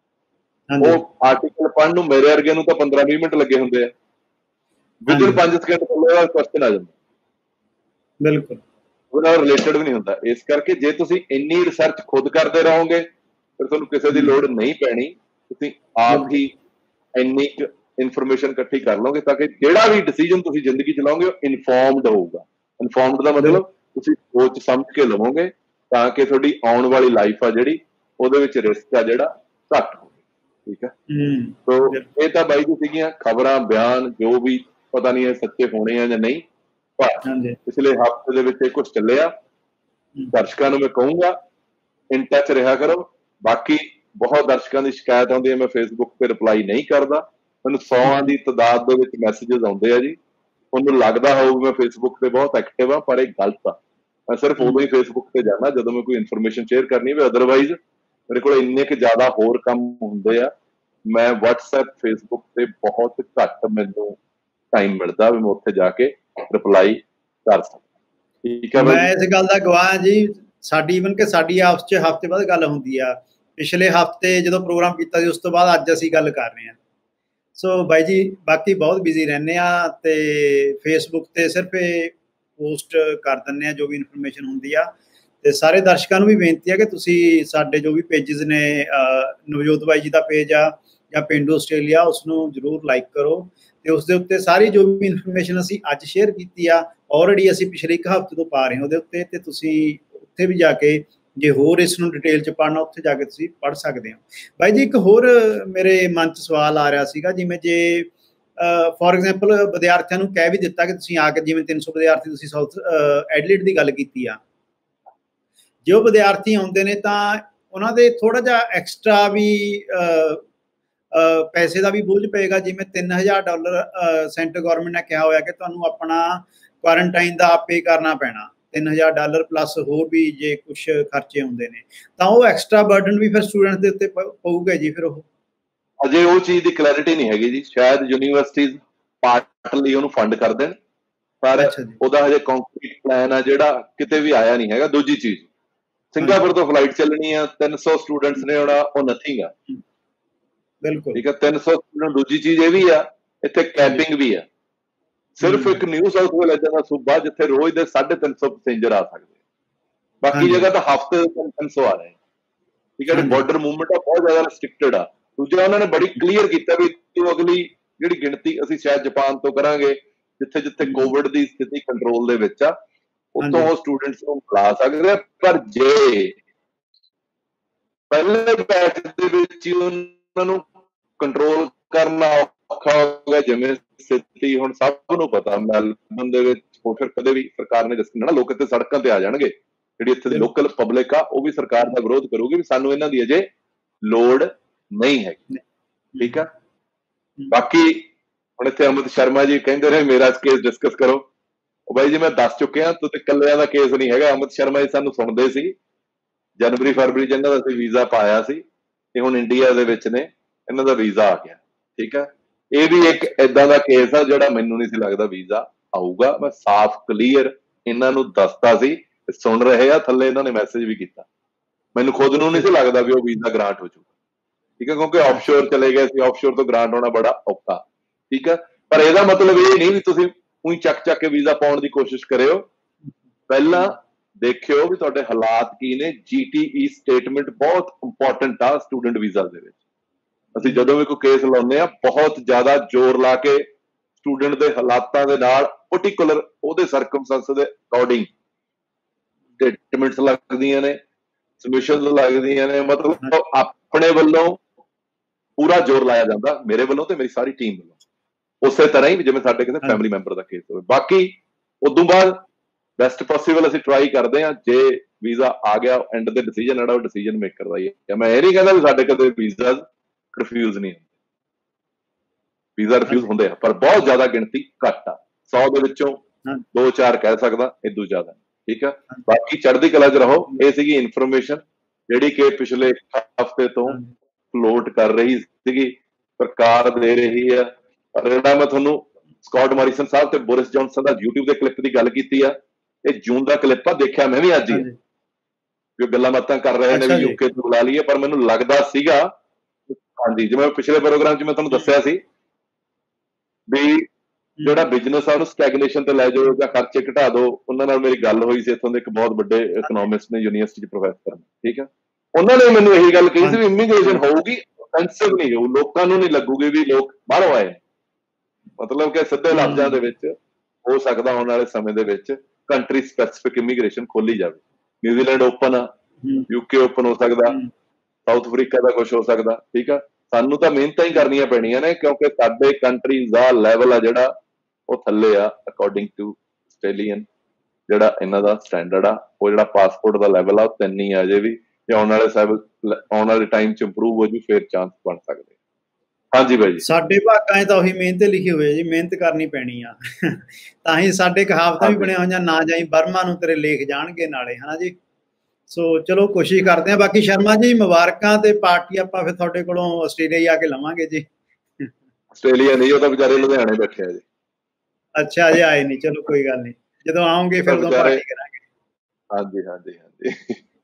ਉਹ ਆਰਟੀਕਲ ਪੜ੍ਹਨ ਨੂੰ ਮੇਰੇ ਵਰਗੇ ਨੂੰ ਤਾਂ ਪੰਦਰਾਂ ਵੀਹ ਮਿੰਟ ਲੱਗੇ ਹੁੰਦੇ ਆ, ਵਿਦਿਨ ਪੰਜ ਸਕਿੰਟ ਥੱਲੇ ਕੁਐਸਚਨ ਆ ਜਾਂਦਾ, ਬਿਲਕੁਲ ਉਹਦੇ ਨਾਲ ਰਿਲੇਟਡ ਵੀ ਨਹੀਂ ਹੁੰਦਾ। ਇਸ ਕਰਕੇ ਜੇ ਤੁਸੀਂ ਇੰਨੀ ਰਿਸਰਚ ਖੁਦ ਕਰਦੇ ਰਹੋਗੇ ਫਿਰ ਤੁਹਾਨੂੰ ਕਿਸੇ ਦੀ ਲੋੜ ਨਹੀਂ ਪੈਣੀ, ਤੁਸੀਂ ਆਪ ਹੀ ਇੰਨੀ ਇਨਫੋਰਮੇਸ਼ਨ ਇਕੱਠੀ ਕਰ ਲਓਗੇ ਤਾਂ ਕਿ ਜਿਹੜਾ ਵੀ ਡਿਸੀਜਨ ਤੁਸੀਂ ਜ਼ਿੰਦਗੀ 'ਚ ਲਓਗੇ ਉਹ ਇਨਫੋਰਮਡ ਹੋਊਗਾ। ਇਨਫੋਰਮਡ ਦਾ ਮਤਲਬ ਤੁਸੀਂ ਸੋਚ ਸਮਝ ਕੇ ਲਵੋਗੇ ਤਾਂ ਕਿ ਤੁਹਾਡੀ ਆਉਣ ਵਾਲੀ ਲਾਈਫ ਆ ਜਿਹੜੀ ਉਹਦੇ ਵਿੱਚ ਰਿਸਕ ਆ ਜਿਹੜਾ ਘੱਟ ਹੋਵੇ। ਠੀਕ ਹੈ, ਸੋ ਇਹ ਤਾਂ ਬਾਈ ਜੀ ਸੀਗੀਆਂ ਖਬਰਾਂ, ਬਿਆਨ, ਜੋ ਵੀ ਪਤਾ ਨਹੀਂ ਇਹ ਸੱਚੇ ਹੋਣੇ ਆ ਜਾਂ ਨਹੀਂ, ਪਰ ਪਿਛਲੇ ਹਫ਼ਤੇ ਦੇ ਵਿੱਚ ਇਹ ਕੁਝ ਚੱਲਿਆ। ਦਰਸ਼ਕਾਂ ਨੂੰ ਮੈਂ ਕਹੂੰਗਾ ਇਨ ਟੱਚ ਰਿਹਾ ਕਰੋ। ਬਾਕੀ ਬਹੁਤ ਦਰਸ਼ਕਾਂ ਦੀ ਸ਼ਿਕਾਇਤ ਆਉਂਦੀ ਹੈ ਮੈਂ ਫੇਸਬੁੱਕ ਤੇ ਰਿਪਲਾਈ ਨਹੀਂ ਕਰਦਾ। ਮੈਨੂੰ ਸੌਆਂ ਦੀ ਤਾਦਾਦ ਦੇ ਵਿੱਚ ਮੈਸੇਜਸ ਆਉਂਦੇ ਆ ਜੀ। ਤੁਹਾਨੂੰ ਲੱਗਦਾ ਹੋਊ ਮੈਂ ਫੇਸਬੁੱਕ ਤੇ ਬਹੁਤ ਐਕਟਿਵ ਆ, ਪਰ ਇਹ ਗਲਤ ਆ। ਮੈਂ ਸਿਰਫ ਉਦੋਂ ਹੀ ਫੇਸਬੁੱਕ ਤੇ ਜਾਣਾ ਜਦੋਂ ਮੈਂ ਕੋਈ ਇਨਫੋਰਮੇਸ਼ਨ ਸ਼ੇਅਰ ਕਰਨੀ ਹੋਵੇ, ਅਦਰਵਾਈਜ਼ ਮੇਰੇ ਕੋਲ ਇੰਨੇ ਕੁ ਜ਼ਿਆਦਾ ਹੋਰ ਕੰਮ ਹੁੰਦੇ ਆ। ਮੈਂ ਵਟਸਐਪ ਫੇਸਬੁੱਕ ਤੇ ਬਹੁਤ ਘੱਟ ਮੈਨੂੰ ਟਾਈਮ ਮਿਲਦਾ ਵੀ ਮੈਂ ਉੱਥੇ ਜਾ ਕੇ ਰਿਪਲਾਈ ਕਰ ਸਕਾਂ। ਠੀਕ ਹੈ, ਮੈਂ ਇਸ ਗੱਲ ਦਾ ਗਵਾਹ ਜੀ। ਸਾਡੀ ਇਵਨ ਕਿ ਸਾਡੀ ਆਪਸ 'ਚ ਹਫ਼ਤੇ ਬਾਅਦ ਗੱਲ ਹੁੰਦੀ ਆ। ਪਿਛਲੇ ਹਫ਼ਤੇ ਜਦੋਂ ਪ੍ਰੋਗਰਾਮ ਕੀਤਾ ਸੀ ਉਸ ਤੋਂ ਬਾਅਦ ਅੱਜ ਅਸੀਂ ਗੱਲ ਕਰ ਰਹੇ ਹਾਂ। ਸੋ ਬਾਈ ਜੀ ਬਾਕੀ ਬਹੁਤ ਬਿਜ਼ੀ ਰਹਿੰਦੇ ਆ ਤੇ ਫੇਸਬੁੱਕ ਤੇ ਸਿਰਫ ਇਹ ਪੋਸਟ ਕਰ ਦਿੰਦੇ ਆ ਜੋ ਵੀ ਇਨਫੋਰਮੇਸ਼ਨ ਹੁੰਦੀ ਆ। ਤੇ ਸਾਰੇ ਦਰਸ਼ਕਾਂ ਨੂੰ ਵੀ ਬੇਨਤੀ ਆ ਕਿ ਤੁਸੀਂ ਸਾਡੇ ਜੋ ਵੀ ਪੇਜਿਸ ਨੇ, ਨਵਜੋਤ ਬਾਈ ਜੀ ਦਾ ਪੇਜ ਆ ਜਾਂ ਪੇਂਡੂ ਆਸਟ੍ਰੇਲੀਆ, ਉਸਨੂੰ ਜ਼ਰੂਰ ਲਾਈਕ ਕਰੋ ਤੇ ਉਸ ਦੇ ਉੱਤੇ ਸਾਰੀ ਜੋ ਵੀ ਇਨਫੋਰਮੇਸ਼ਨ ਅਸੀਂ ਅੱਜ ਸ਼ੇਅਰ ਕੀਤੀ ਆ ਆਲਰੇਡੀ ਅਸੀਂ ਪਿਛਲੇ ਇੱਕ ਹਫ਼ਤੇ ਤੋਂ ਪਾ ਰਹੇ ਹਾਂ ਉਹਦੇ ਉੱਤੇ, ਤੇ ਤੁਸੀਂ ਉੱਥੇ ਵੀ ਜਾ ਕੇ ਜੇ ਹੋਰ ਇਸ ਨੂੰ ਡਿਟੇਲ 'ਚ ਪੜ੍ਹਨਾ ਉੱਥੇ ਜਾ ਕੇ ਤੁਸੀਂ ਪੜ੍ਹ ਸਕਦੇ ਹੋ। ਬਾਈ ਜੀ ਇੱਕ ਹੋਰ ਮੇਰੇ ਮਨ 'ਚ ਸਵਾਲ ਆ ਰਿਹਾ ਸੀਗਾ, ਜਿਵੇਂ ਜੇ ਫੋਰ ਐਗਜ਼ਾਮਪਲ ਵਿਦਿਆਰਥੀਆਂ ਨੂੰ ਕਹਿ ਵੀ ਦਿੱਤਾ ਕਿ ਤੁਸੀਂ ਆ ਕੇ, ਜਿਵੇਂ ਤਿੰਨ ਸੌ ਵਿਦਿਆਰਥੀ ਤੁਸੀਂ ਸਾਊਥ ਐਡਲੇਡ ਦੀ ਗੱਲ ਕੀਤੀ ਆ, ਜੇ ਉਹ ਵਿਦਿਆਰਥੀ ਆਉਂਦੇ ਨੇ ਤਾਂ ਉਹਨਾਂ ਦੇ ਥੋੜ੍ਹਾ ਜਿਹਾ ਐਕਸਟਰਾ ਵੀ ਪੈਸੇ ਦਾ ਵੀ ਬੋਝ ਪਏਗਾ। ਜਿਵੇਂ ਤਿੰਨ ਹਜ਼ਾਰ ਡਾਲਰ ਸੈਂਟਰ ਗੌਰਮੈਂਟ ਨੇ ਕਿਹਾ ਹੋਇਆ ਕਿ ਤੁਹਾਨੂੰ ਆਪਣਾ ਕੁਆਰੰਟਾਈਨ ਦਾ ਆਪ ਪੇ ਕਰਨਾ ਪੈਣਾ, ਤਿੰਨ ਹਜ਼ਾਰ ਡਾਲਰ ਪਲੱਸ ਹੋਰ ਵੀ ਜੇ ਕੁਛ ਖਰਚੇ ਹੁੰਦੇ ਨੇ ਤਾਂ ਉਹ ਐਕਸਟਰਾ ਬਰਡਨ ਵੀ ਫਿਰ ਸਟੂਡੈਂਟ ਦੇ ਉੱਤੇ ਪਊਗਾ ਜੀ। ਫਿਰ ਉਹ ਅਜੇ ਉਹ ਚੀਜ਼ ਦੀ ਕਲੈਰਿਟੀ ਨਹੀਂ ਹੈਗੀ ਜੀ। ਸ਼ਾਇਦ ਯੂਨੀਵਰਸਿਟੀਜ਼ ਪਾਰਟਲੀ ਉਹਨੂੰ ਫੰਡ ਕਰ ਦੇਣ, ਪਰ ਉਹਦਾ ਹਜੇ ਕੰਕਰੀਟ ਪਲਾਨ ਆ ਜਿਹੜਾ ਕਿਤੇ ਵੀ ਆਇਆ ਨਹੀਂ ਹੈਗਾ। ਦੂਜੀ ਚੀਜ਼, ਸਿੰਗਾਪੁਰ ਤੋਂ ਫਲਾਈਟ ਚੱਲਣੀ ਆ, ਤਿੰਨ ਸੌ ਸਟੂਡੈਂਟਸ ਨੇ ਆਉਣਾ, ਉਹ ਨਥਿੰਗ ਆ। ਬਿਲਕੁਲ ਠੀਕ ਆ, ਤਿੰਨ ਸੌ ਸਟੂਡੈਂਟ। ਦੂਜੀ ਚੀਜ਼ ਇਹ ਵੀ ਆ ਇੱਥੇ ਕੈਂਪਿੰਗ ਵੀ ਆ। ਸਿਰਫ ਇੱਕ ਨਿਊ ਸਾਊਥ ਵੇਲ ਏਦਾਂ ਦਾ ਸੂਬਾ ਜਿੱਥੇ ਰੋਜ਼ ਦੇ ਸਾਢੇ ਤਿੰਨ ਸੌ ਪੈਸੇਂਜਰ ਆ ਸਕਦੇ, ਬਾਕੀ ਜਗ੍ਹਾ ਤਾਂ ਹਫ਼ਤੇ ਦੇ ਤਿੰਨ ਸੌ ਆ ਰਹੇ। ਠੀਕ ਹੈ, ਬਾਰਡਰ ਮੂਵਮੈਂਟ ਆ ਬਹੁਤ ਜ਼ਿਆਦਾ ਰਿਸਟ੍ਰਿਕਟਡ ਆ। ਦੂਜਾ ਉਹਨਾਂ ਨੇ ਬੜੀ ਕਲੀਅਰ ਕੀਤਾ ਵੀ ਅਗਲੀ ਜਿਹੜੀ ਗਿਣਤੀ ਅਸੀਂ ਸ਼ਾਇਦ ਜਾਪਾਨ ਤੋਂ ਕਰਾਂਗੇ, ਜਿੱਥੇ ਜਿੱਥੇ ਕੋਵਿਡ ਦੀ ਸਥਿਤੀ ਕੰਟਰੋਲ ਦੇ ਵਿੱਚ ਆ, ਉੱਥੋਂ ਉਹ ਸਟੂਡੈਂਟਸ ਨੂੰ ਬੁਲਾ ਸਕਦੇ ਆ। ਪਰ ਜੇ ਪਹਿਲੇ ਬੈਚ ਦੇ ਵਿੱਚ ਹੀ ਉਹਨਾਂ ਨੂੰ ਕੰਟਰੋਲ ਕਰਨਾ ਔਖਾ ਹੋ ਗਿਆ, ਜਿਵੇਂ ਸਥਿਤੀ ਹੁਣ ਸਭ ਨੂੰ ਪਤਾ ਮੈਲਬਰਨ ਦੇ ਵਿੱਚ, ਉਹ ਫਿਰ ਕਦੇ ਵੀ ਸਰਕਾਰ ਨੇ ਦੱਸਣਾ ਨਾ, ਲੋਕ ਇੱਥੇ ਸੜਕਾਂ ਤੇ ਆ ਜਾਣਗੇ। ਜਿਹੜੀ ਇੱਥੇ ਦੀ ਲੋਕਲ ਪਬਲਿਕ ਆ ਉਹ ਵੀ ਸਰਕਾਰ ਦਾ ਵਿਰੋਧ ਕਰੂਗੀ ਵੀ ਸਾਨੂੰ ਇਹਨਾਂ ਦੀ ਅਜੇ ਲੋੜ ਨਹੀਂ ਹੈਗੀ। ਠੀਕ ਆ, ਬਾਕੀ ਹੁਣ ਇੱਥੇ ਅਮਿਤ ਸ਼ਰਮਾ ਜੀ ਕਹਿੰਦੇ ਰਹੇ ਮੇਰਾ ਕੇਸ ਡਿਸਕਸ ਕਰੋ। ਉਹ ਬਾਈ ਜੀ ਮੈਂ ਦੱਸ ਚੁੱਕਿਆ, ਤੁਸੀਂ ਇਕੱਲਿਆਂ ਦਾ ਕੇਸ ਨਹੀਂ ਹੈਗਾ। ਅਮਿਤ ਸ਼ਰਮਾ ਜੀ ਸਾਨੂੰ ਸੁਣਦੇ ਸੀ ਜਨਵਰੀ ਫਰਵਰੀ 'ਚ, ਇਹਨਾਂ ਦਾ ਅਸੀਂ ਵੀਜ਼ਾ ਪਾਇਆ ਸੀ ਤੇ ਹੁਣ ਇੰਡੀਆ ਦੇ ਵਿੱਚ ਨੇ, ਇਹਨਾਂ ਦਾ ਵੀਜ਼ਾ ਆ ਗਿਆ। ਠੀਕ ਆ, ਇਹ ਵੀ ਇੱਕ ਏਦਾਂ ਦਾ ਕੇਸ ਆ ਜਿਹੜਾ ਮੈਨੂੰ ਨਹੀਂ ਸੀ ਲੱਗਦਾ ਵੀਜ਼ਾ ਆਊਗਾ। ਮੈਂ ਸਾਫ਼ ਕਲੀਅਰ ਇਹਨਾਂ ਨੂੰ ਦੱਸਦਾ ਸੀ, ਸੁਣ ਰਹੇ ਆ, ਥੱਲੇ ਇਹਨਾਂ ਨੇ ਮੈਸੇਜ ਵੀ ਕੀਤਾ। ਮੈਨੂੰ ਖੁਦ ਨੂੰ ਨਹੀਂ ਸੀ ਲੱਗਦਾ ਵੀ ਉਹ ਵੀਜ਼ਾ ਗ੍ਰਾਂਟ ਹੋ ਜਾਊਗਾ। ठीक है, क्योंकि ऑफशोर चले गए सी, ऑफशोर तो ग्रांट होना बड़ा औखा, ठीक है। पर ਇਹਦਾ मतलब ये नहीं भी ਤੁਸੀਂ ਉਹੀ ਚੱਕ ਚੱਕ ਕੇ ਵੀਜ਼ਾ ਪਾਉਣ ਦੀ ਕੋਸ਼ਿਸ਼ ਕਰਿਓ, ਪਹਿਲਾਂ ਦੇਖਿਓ ਵੀ ਤੁਹਾਡੇ ਹਾਲਾਤ ਕੀ ਨੇ। ਜੀਟੀਈ ਸਟੇਟਮੈਂਟ ਬਹੁਤ ਇੰਪੋਰਟੈਂਟ ਆ ਸਟੂਡੈਂਟ ਵੀਜ਼ਾ ਦੇ ਵਿੱਚ। ਅਸੀਂ ਜਦੋਂ ਵੀ ਕੋਈ ਕੇਸ ਲਾਉਂਦੇ ਆ ਬਹੁਤ ਜ਼ਿਆਦਾ ਜ਼ੋਰ ਲਾ ਕੇ ਸਟੂਡੈਂਟ ਦੇ ਹਾਲਾਤਾਂ ਦੇ ਨਾਲ ਪਾਰਟਿਕੂਲਰ ਉਹਦੇ ਸਰਕਮਸਟੈਂਸ ਦੇ ਅਕੋਰਡਿੰਗ ਸਟੇਟਮੈਂਟਸ ਲੱਗਦੀਆਂ ਨੇ, ਸਬਮਿਸ਼ਨਸ ਲੱਗਦੀਆਂ ਨੇ, ਮਤਲਬ ਆਪਣੇ ਵੱਲੋਂ ਪੂਰਾ ਜ਼ੋਰ ਲਾਇਆ ਜਾਂਦਾ, ਮੇਰੇ ਵੱਲੋਂ ਤੇ ਮੇਰੀ ਸਾਰੀ ਟੀਮ ਵੱਲੋਂ, ਉਸੇ ਤਰ੍ਹਾਂ ਹੀ ਜਿਵੇਂ ਸਾਡੇ ਕਿਸੇ ਫੈਮਿਲੀ ਮੈਂਬਰ ਦਾ ਕੇਸ ਹੋਵੇ। ਬਾਕੀ ਉਦੋਂ ਬਾਅਦ ਬੈਸਟ ਪੋਸੀਬਲ ਅਸੀਂ ਟਰਾਈ ਕਰਦੇ ਹਾਂ, ਜੇ ਵੀਜ਼ਾ ਆ ਗਿਆ ਐਂਡ ਦੇ ਡਿਸੀਜਨ ਜਿਹੜਾ ਉਹ ਡਿਸੀਜਨ ਮੇਕਰ ਦਾ ਹੀ ਹੈ। ਮੈਂ ਇਹ ਨਹੀਂ ਕਹਿੰਦਾ ਵੀ ਸਾਡੇ ਕਦੇ ਵੀਜ਼ਾ ਰਿਫਿਊਜ਼ ਨਹੀਂ ਹੁੰਦੇ, ਵੀਜ਼ਾ ਰਿਫਿਊਜ਼ ਹੁੰਦੇ ਆ, ਪਰ ਬਹੁਤ ਜ਼ਿਆਦਾ ਗਿਣਤੀ ਘੱਟ ਆ, ਸੌ ਦੇ ਵਿੱਚੋਂ ਦੋ ਚਾਰ ਕਹਿ ਸਕਦਾ, ਇਦੋਂ ਜ਼ਿਆਦਾ। ਠੀਕ ਆ, ਬਾਕੀ ਚੜ੍ਹਦੀ ਕਲਾ 'ਚ ਰਹੋ। ਇਹ ਸੀਗੀ ਇਨਫੋਰਮੇਸ਼ਨ ਜਿਹੜੀ ਕਿ ਪਿਛਲੇ ਹਫ਼ਤੇ ਤੋਂ ਫਲੋਟ ਕਰ ਰਹੀ ਸੀਗੀ, ਸਰਕਾਰ ਦੇ ਰਹੀ ਆ। ਪਰ ਜਿਹੜਾ ਮੈਂ ਤੁਹਾਨੂੰ ਸਕਾਟ ਮੋਰਿਸਨ ਸਾਹਿਬ ਤੇ ਬੋਰਿਸ ਜੌਨਸਨ ਦਾ ਯੂਟਿਊਬ ਦੇ ਕਲਿੱਪ ਦੀ ਗੱਲ ਕੀਤੀ ਆ, ਇਹ ਜੂਨ ਦਾ ਕਲਿੱਪ ਆ, ਦੇਖਿਆ ਮੈਂ ਵੀ ਅੱਜ ਹੀ, ਜੋ ਗੱਲਾਂ ਬਾਤਾਂ ਕਰ ਰਹੇ ਨੇ ਵੀ ਯੂਕੇ ਤੋਂ ਬੁਲਾ ਲਈਏ, ਪਰ ਮੈਨੂੰ ਲੱਗਦਾ ਸੀਗਾ, ਹਾਂਜੀ ਜਿਵੇਂ ਪਿਛਲੇ ਪ੍ਰੋਗਰਾਮ 'ਚ ਮੈਂ ਤੁਹਾਨੂੰ ਦੱਸਿਆ ਸੀ ਵੀ ਜਿਹੜਾ ਬਿਜ਼ਨਸ ਆ ਉਹਨੂੰ ਸਟੈਗਨੇਸ਼ਨ ਤੇ ਲੈ ਜਾਓ ਜਾਂ ਖਰਚੇ ਘਟਾ ਦਿਓ। ਉਹਨਾਂ ਨਾਲ ਮੇਰੀ ਗੱਲ ਹੋਈ ਸੀ, ਇੱਥੋਂ ਦੇ ਇੱਕ ਬਹੁਤ ਵੱਡੇ ਇਕਨੋਮਿਸਟ ਨੇ, ਯੂਨੀਵਰਸਿਟੀ 'ਚ ਪ੍ਰੋਫੈਸਰ ਨੇ, ਠੀਕ ਆ। ਉਹਨਾਂ ਨੇ ਮੈਨੂੰ ਇਹੀ ਗੱਲ ਕਹੀ ਸੀ ਵੀ ਇਮੀਗ੍ਰੇਸ਼ਨ ਹੋਊਗੀ, ਅਫੈਂਸਿਵ ਨਹੀਂ ਹੋਊ, ਲੋਕਾਂ ਨੂੰ ਨਹੀਂ ਲੱਗੂਗੀ ਵੀ ਲੋਕ ਬਾਹਰੋਂ ਆਏ, ਮਤਲਬ ਕਿ ਸਿੱਧੇ ਲਫ਼ਜ਼ਾਂ ਦੇ ਵਿੱਚ ਹੋ ਸਕਦਾ ਆਉਣ ਵਾਲੇ ਸਮੇਂ ਦੇ ਵਿੱਚ ਕੰਟਰੀ ਸਪੈਸੀਫਿਕ ਇਮੀਗ੍ਰੇਸ਼ਨ ਖੋਲੀ ਜਾਵੇ। ਨਿਊਜ਼ੀਲੈਂਡ ਓਪਨ ਆ, ਯੂਕੇ ਓਪਨ ਹੋ ਸਕਦਾ, ਸਾਊਥ ਅਫਰੀਕਾ ਦਾ ਕੁਛ ਹੋ ਸਕਦਾ, ਠੀਕ ਆ। ਸਾਨੂੰ ਤਾਂ ਮਿਹਨਤਾਂ ਹੀ ਕਰਨੀਆਂ ਪੈਣੀਆਂ ਨੇ, ਕਿਉਂਕਿ ਸਾਡੇ ਕੰਟਰੀਜ਼ ਦਾ ਲੈਵਲ ਆ ਜਿਹੜਾ ਉਹ ਥੱਲੇ ਆ ਅਕੋਰਡਿੰਗ ਟੂ ਆਸਟ੍ਰੇਲੀਅਨ ਜਿਹੜਾ ਇਹਨਾਂ ਦਾ ਸਟੈਂਡਰਡ ਆ। ਉਹ ਜਿਹੜਾ ਪਾਸਪੋਰਟ ਦਾ ਲੈਵਲ ਆ ਉਹ ਤਿੰਨ ਹੀ ਆ, ਜੇ ਵੀ ਜੇ ਆਉਣ ਵਾਲੇ ਸਾਹਿਬ ਆਉਣ ਵਾਲੇ ਟਾਈਮ 'ਚ ਇੰਪਰੂਵ ਹੋ ਜੂ ਫਿਰ ਚਾਂਸ ਬਣ ਸਕਦੇ। ਹਾਂਜੀ ਬਾਈ ਜੀ, ਸਾਡੇ ਭਾਗਾਂ 'ਚ ਤਾਂ ਉਹੀ ਮਿਹਨਤ ਲਿਖੀ ਹੋਈ ਹੈ ਜੀ, ਮਿਹਨਤ ਕਰਨੀ ਪੈਣੀ ਆ। ਤਾਂ ਹੀ ਸਾਡੇ ਕਹਾਵਤਾਂ ਵੀ ਬਣੀਆਂ ਹੋਈਆਂ, ਨਾ ਜਾਈ ਬਰਮਾ ਨੂੰ ਤੇਰੇ ਲੇਖ ਜਾਣਗੇ ਨਾਲੇ, ਹਨਾ ਜੀ। ਸੋ ਚਲੋ ਕੋਸ਼ਿਸ਼ ਕਰਦੇ ਹਾਂ। ਬਾਕੀ ਸ਼ਰਮਾ ਜੀ ਮੁਬਾਰਕਾਂ, ਤੇ ਪਾਰਟੀ ਆਪਾਂ ਫਿਰ ਤੁਹਾਡੇ ਕੋਲੋਂ ਆਸਟ੍ਰੇਲੀਆ ਆ ਕੇ ਲਵਾਂਗੇ ਜੀ। ਆਸਟ੍ਰੇਲੀਆ ਨਹੀਂ, ਉਹ ਤਾਂ ਵਿਚਾਰੇ ਲੁਧਿਆਣੇ ਬੈਠੇ ਆ ਜੀ। ਅੱਛਾ ਜੀ, ਆਏ ਨਹੀਂ, ਚਲੋ ਕੋਈ ਗੱਲ ਨਹੀਂ, ਜਦੋਂ ਆਉਂਗੇ ਫਿਰ ਉਦੋਂ ਪਾਰਟੀ ਕਰਾਂਗੇ। ਹਾਂਜੀ ਹਾਂਜੀ ਹਾਂਜੀ।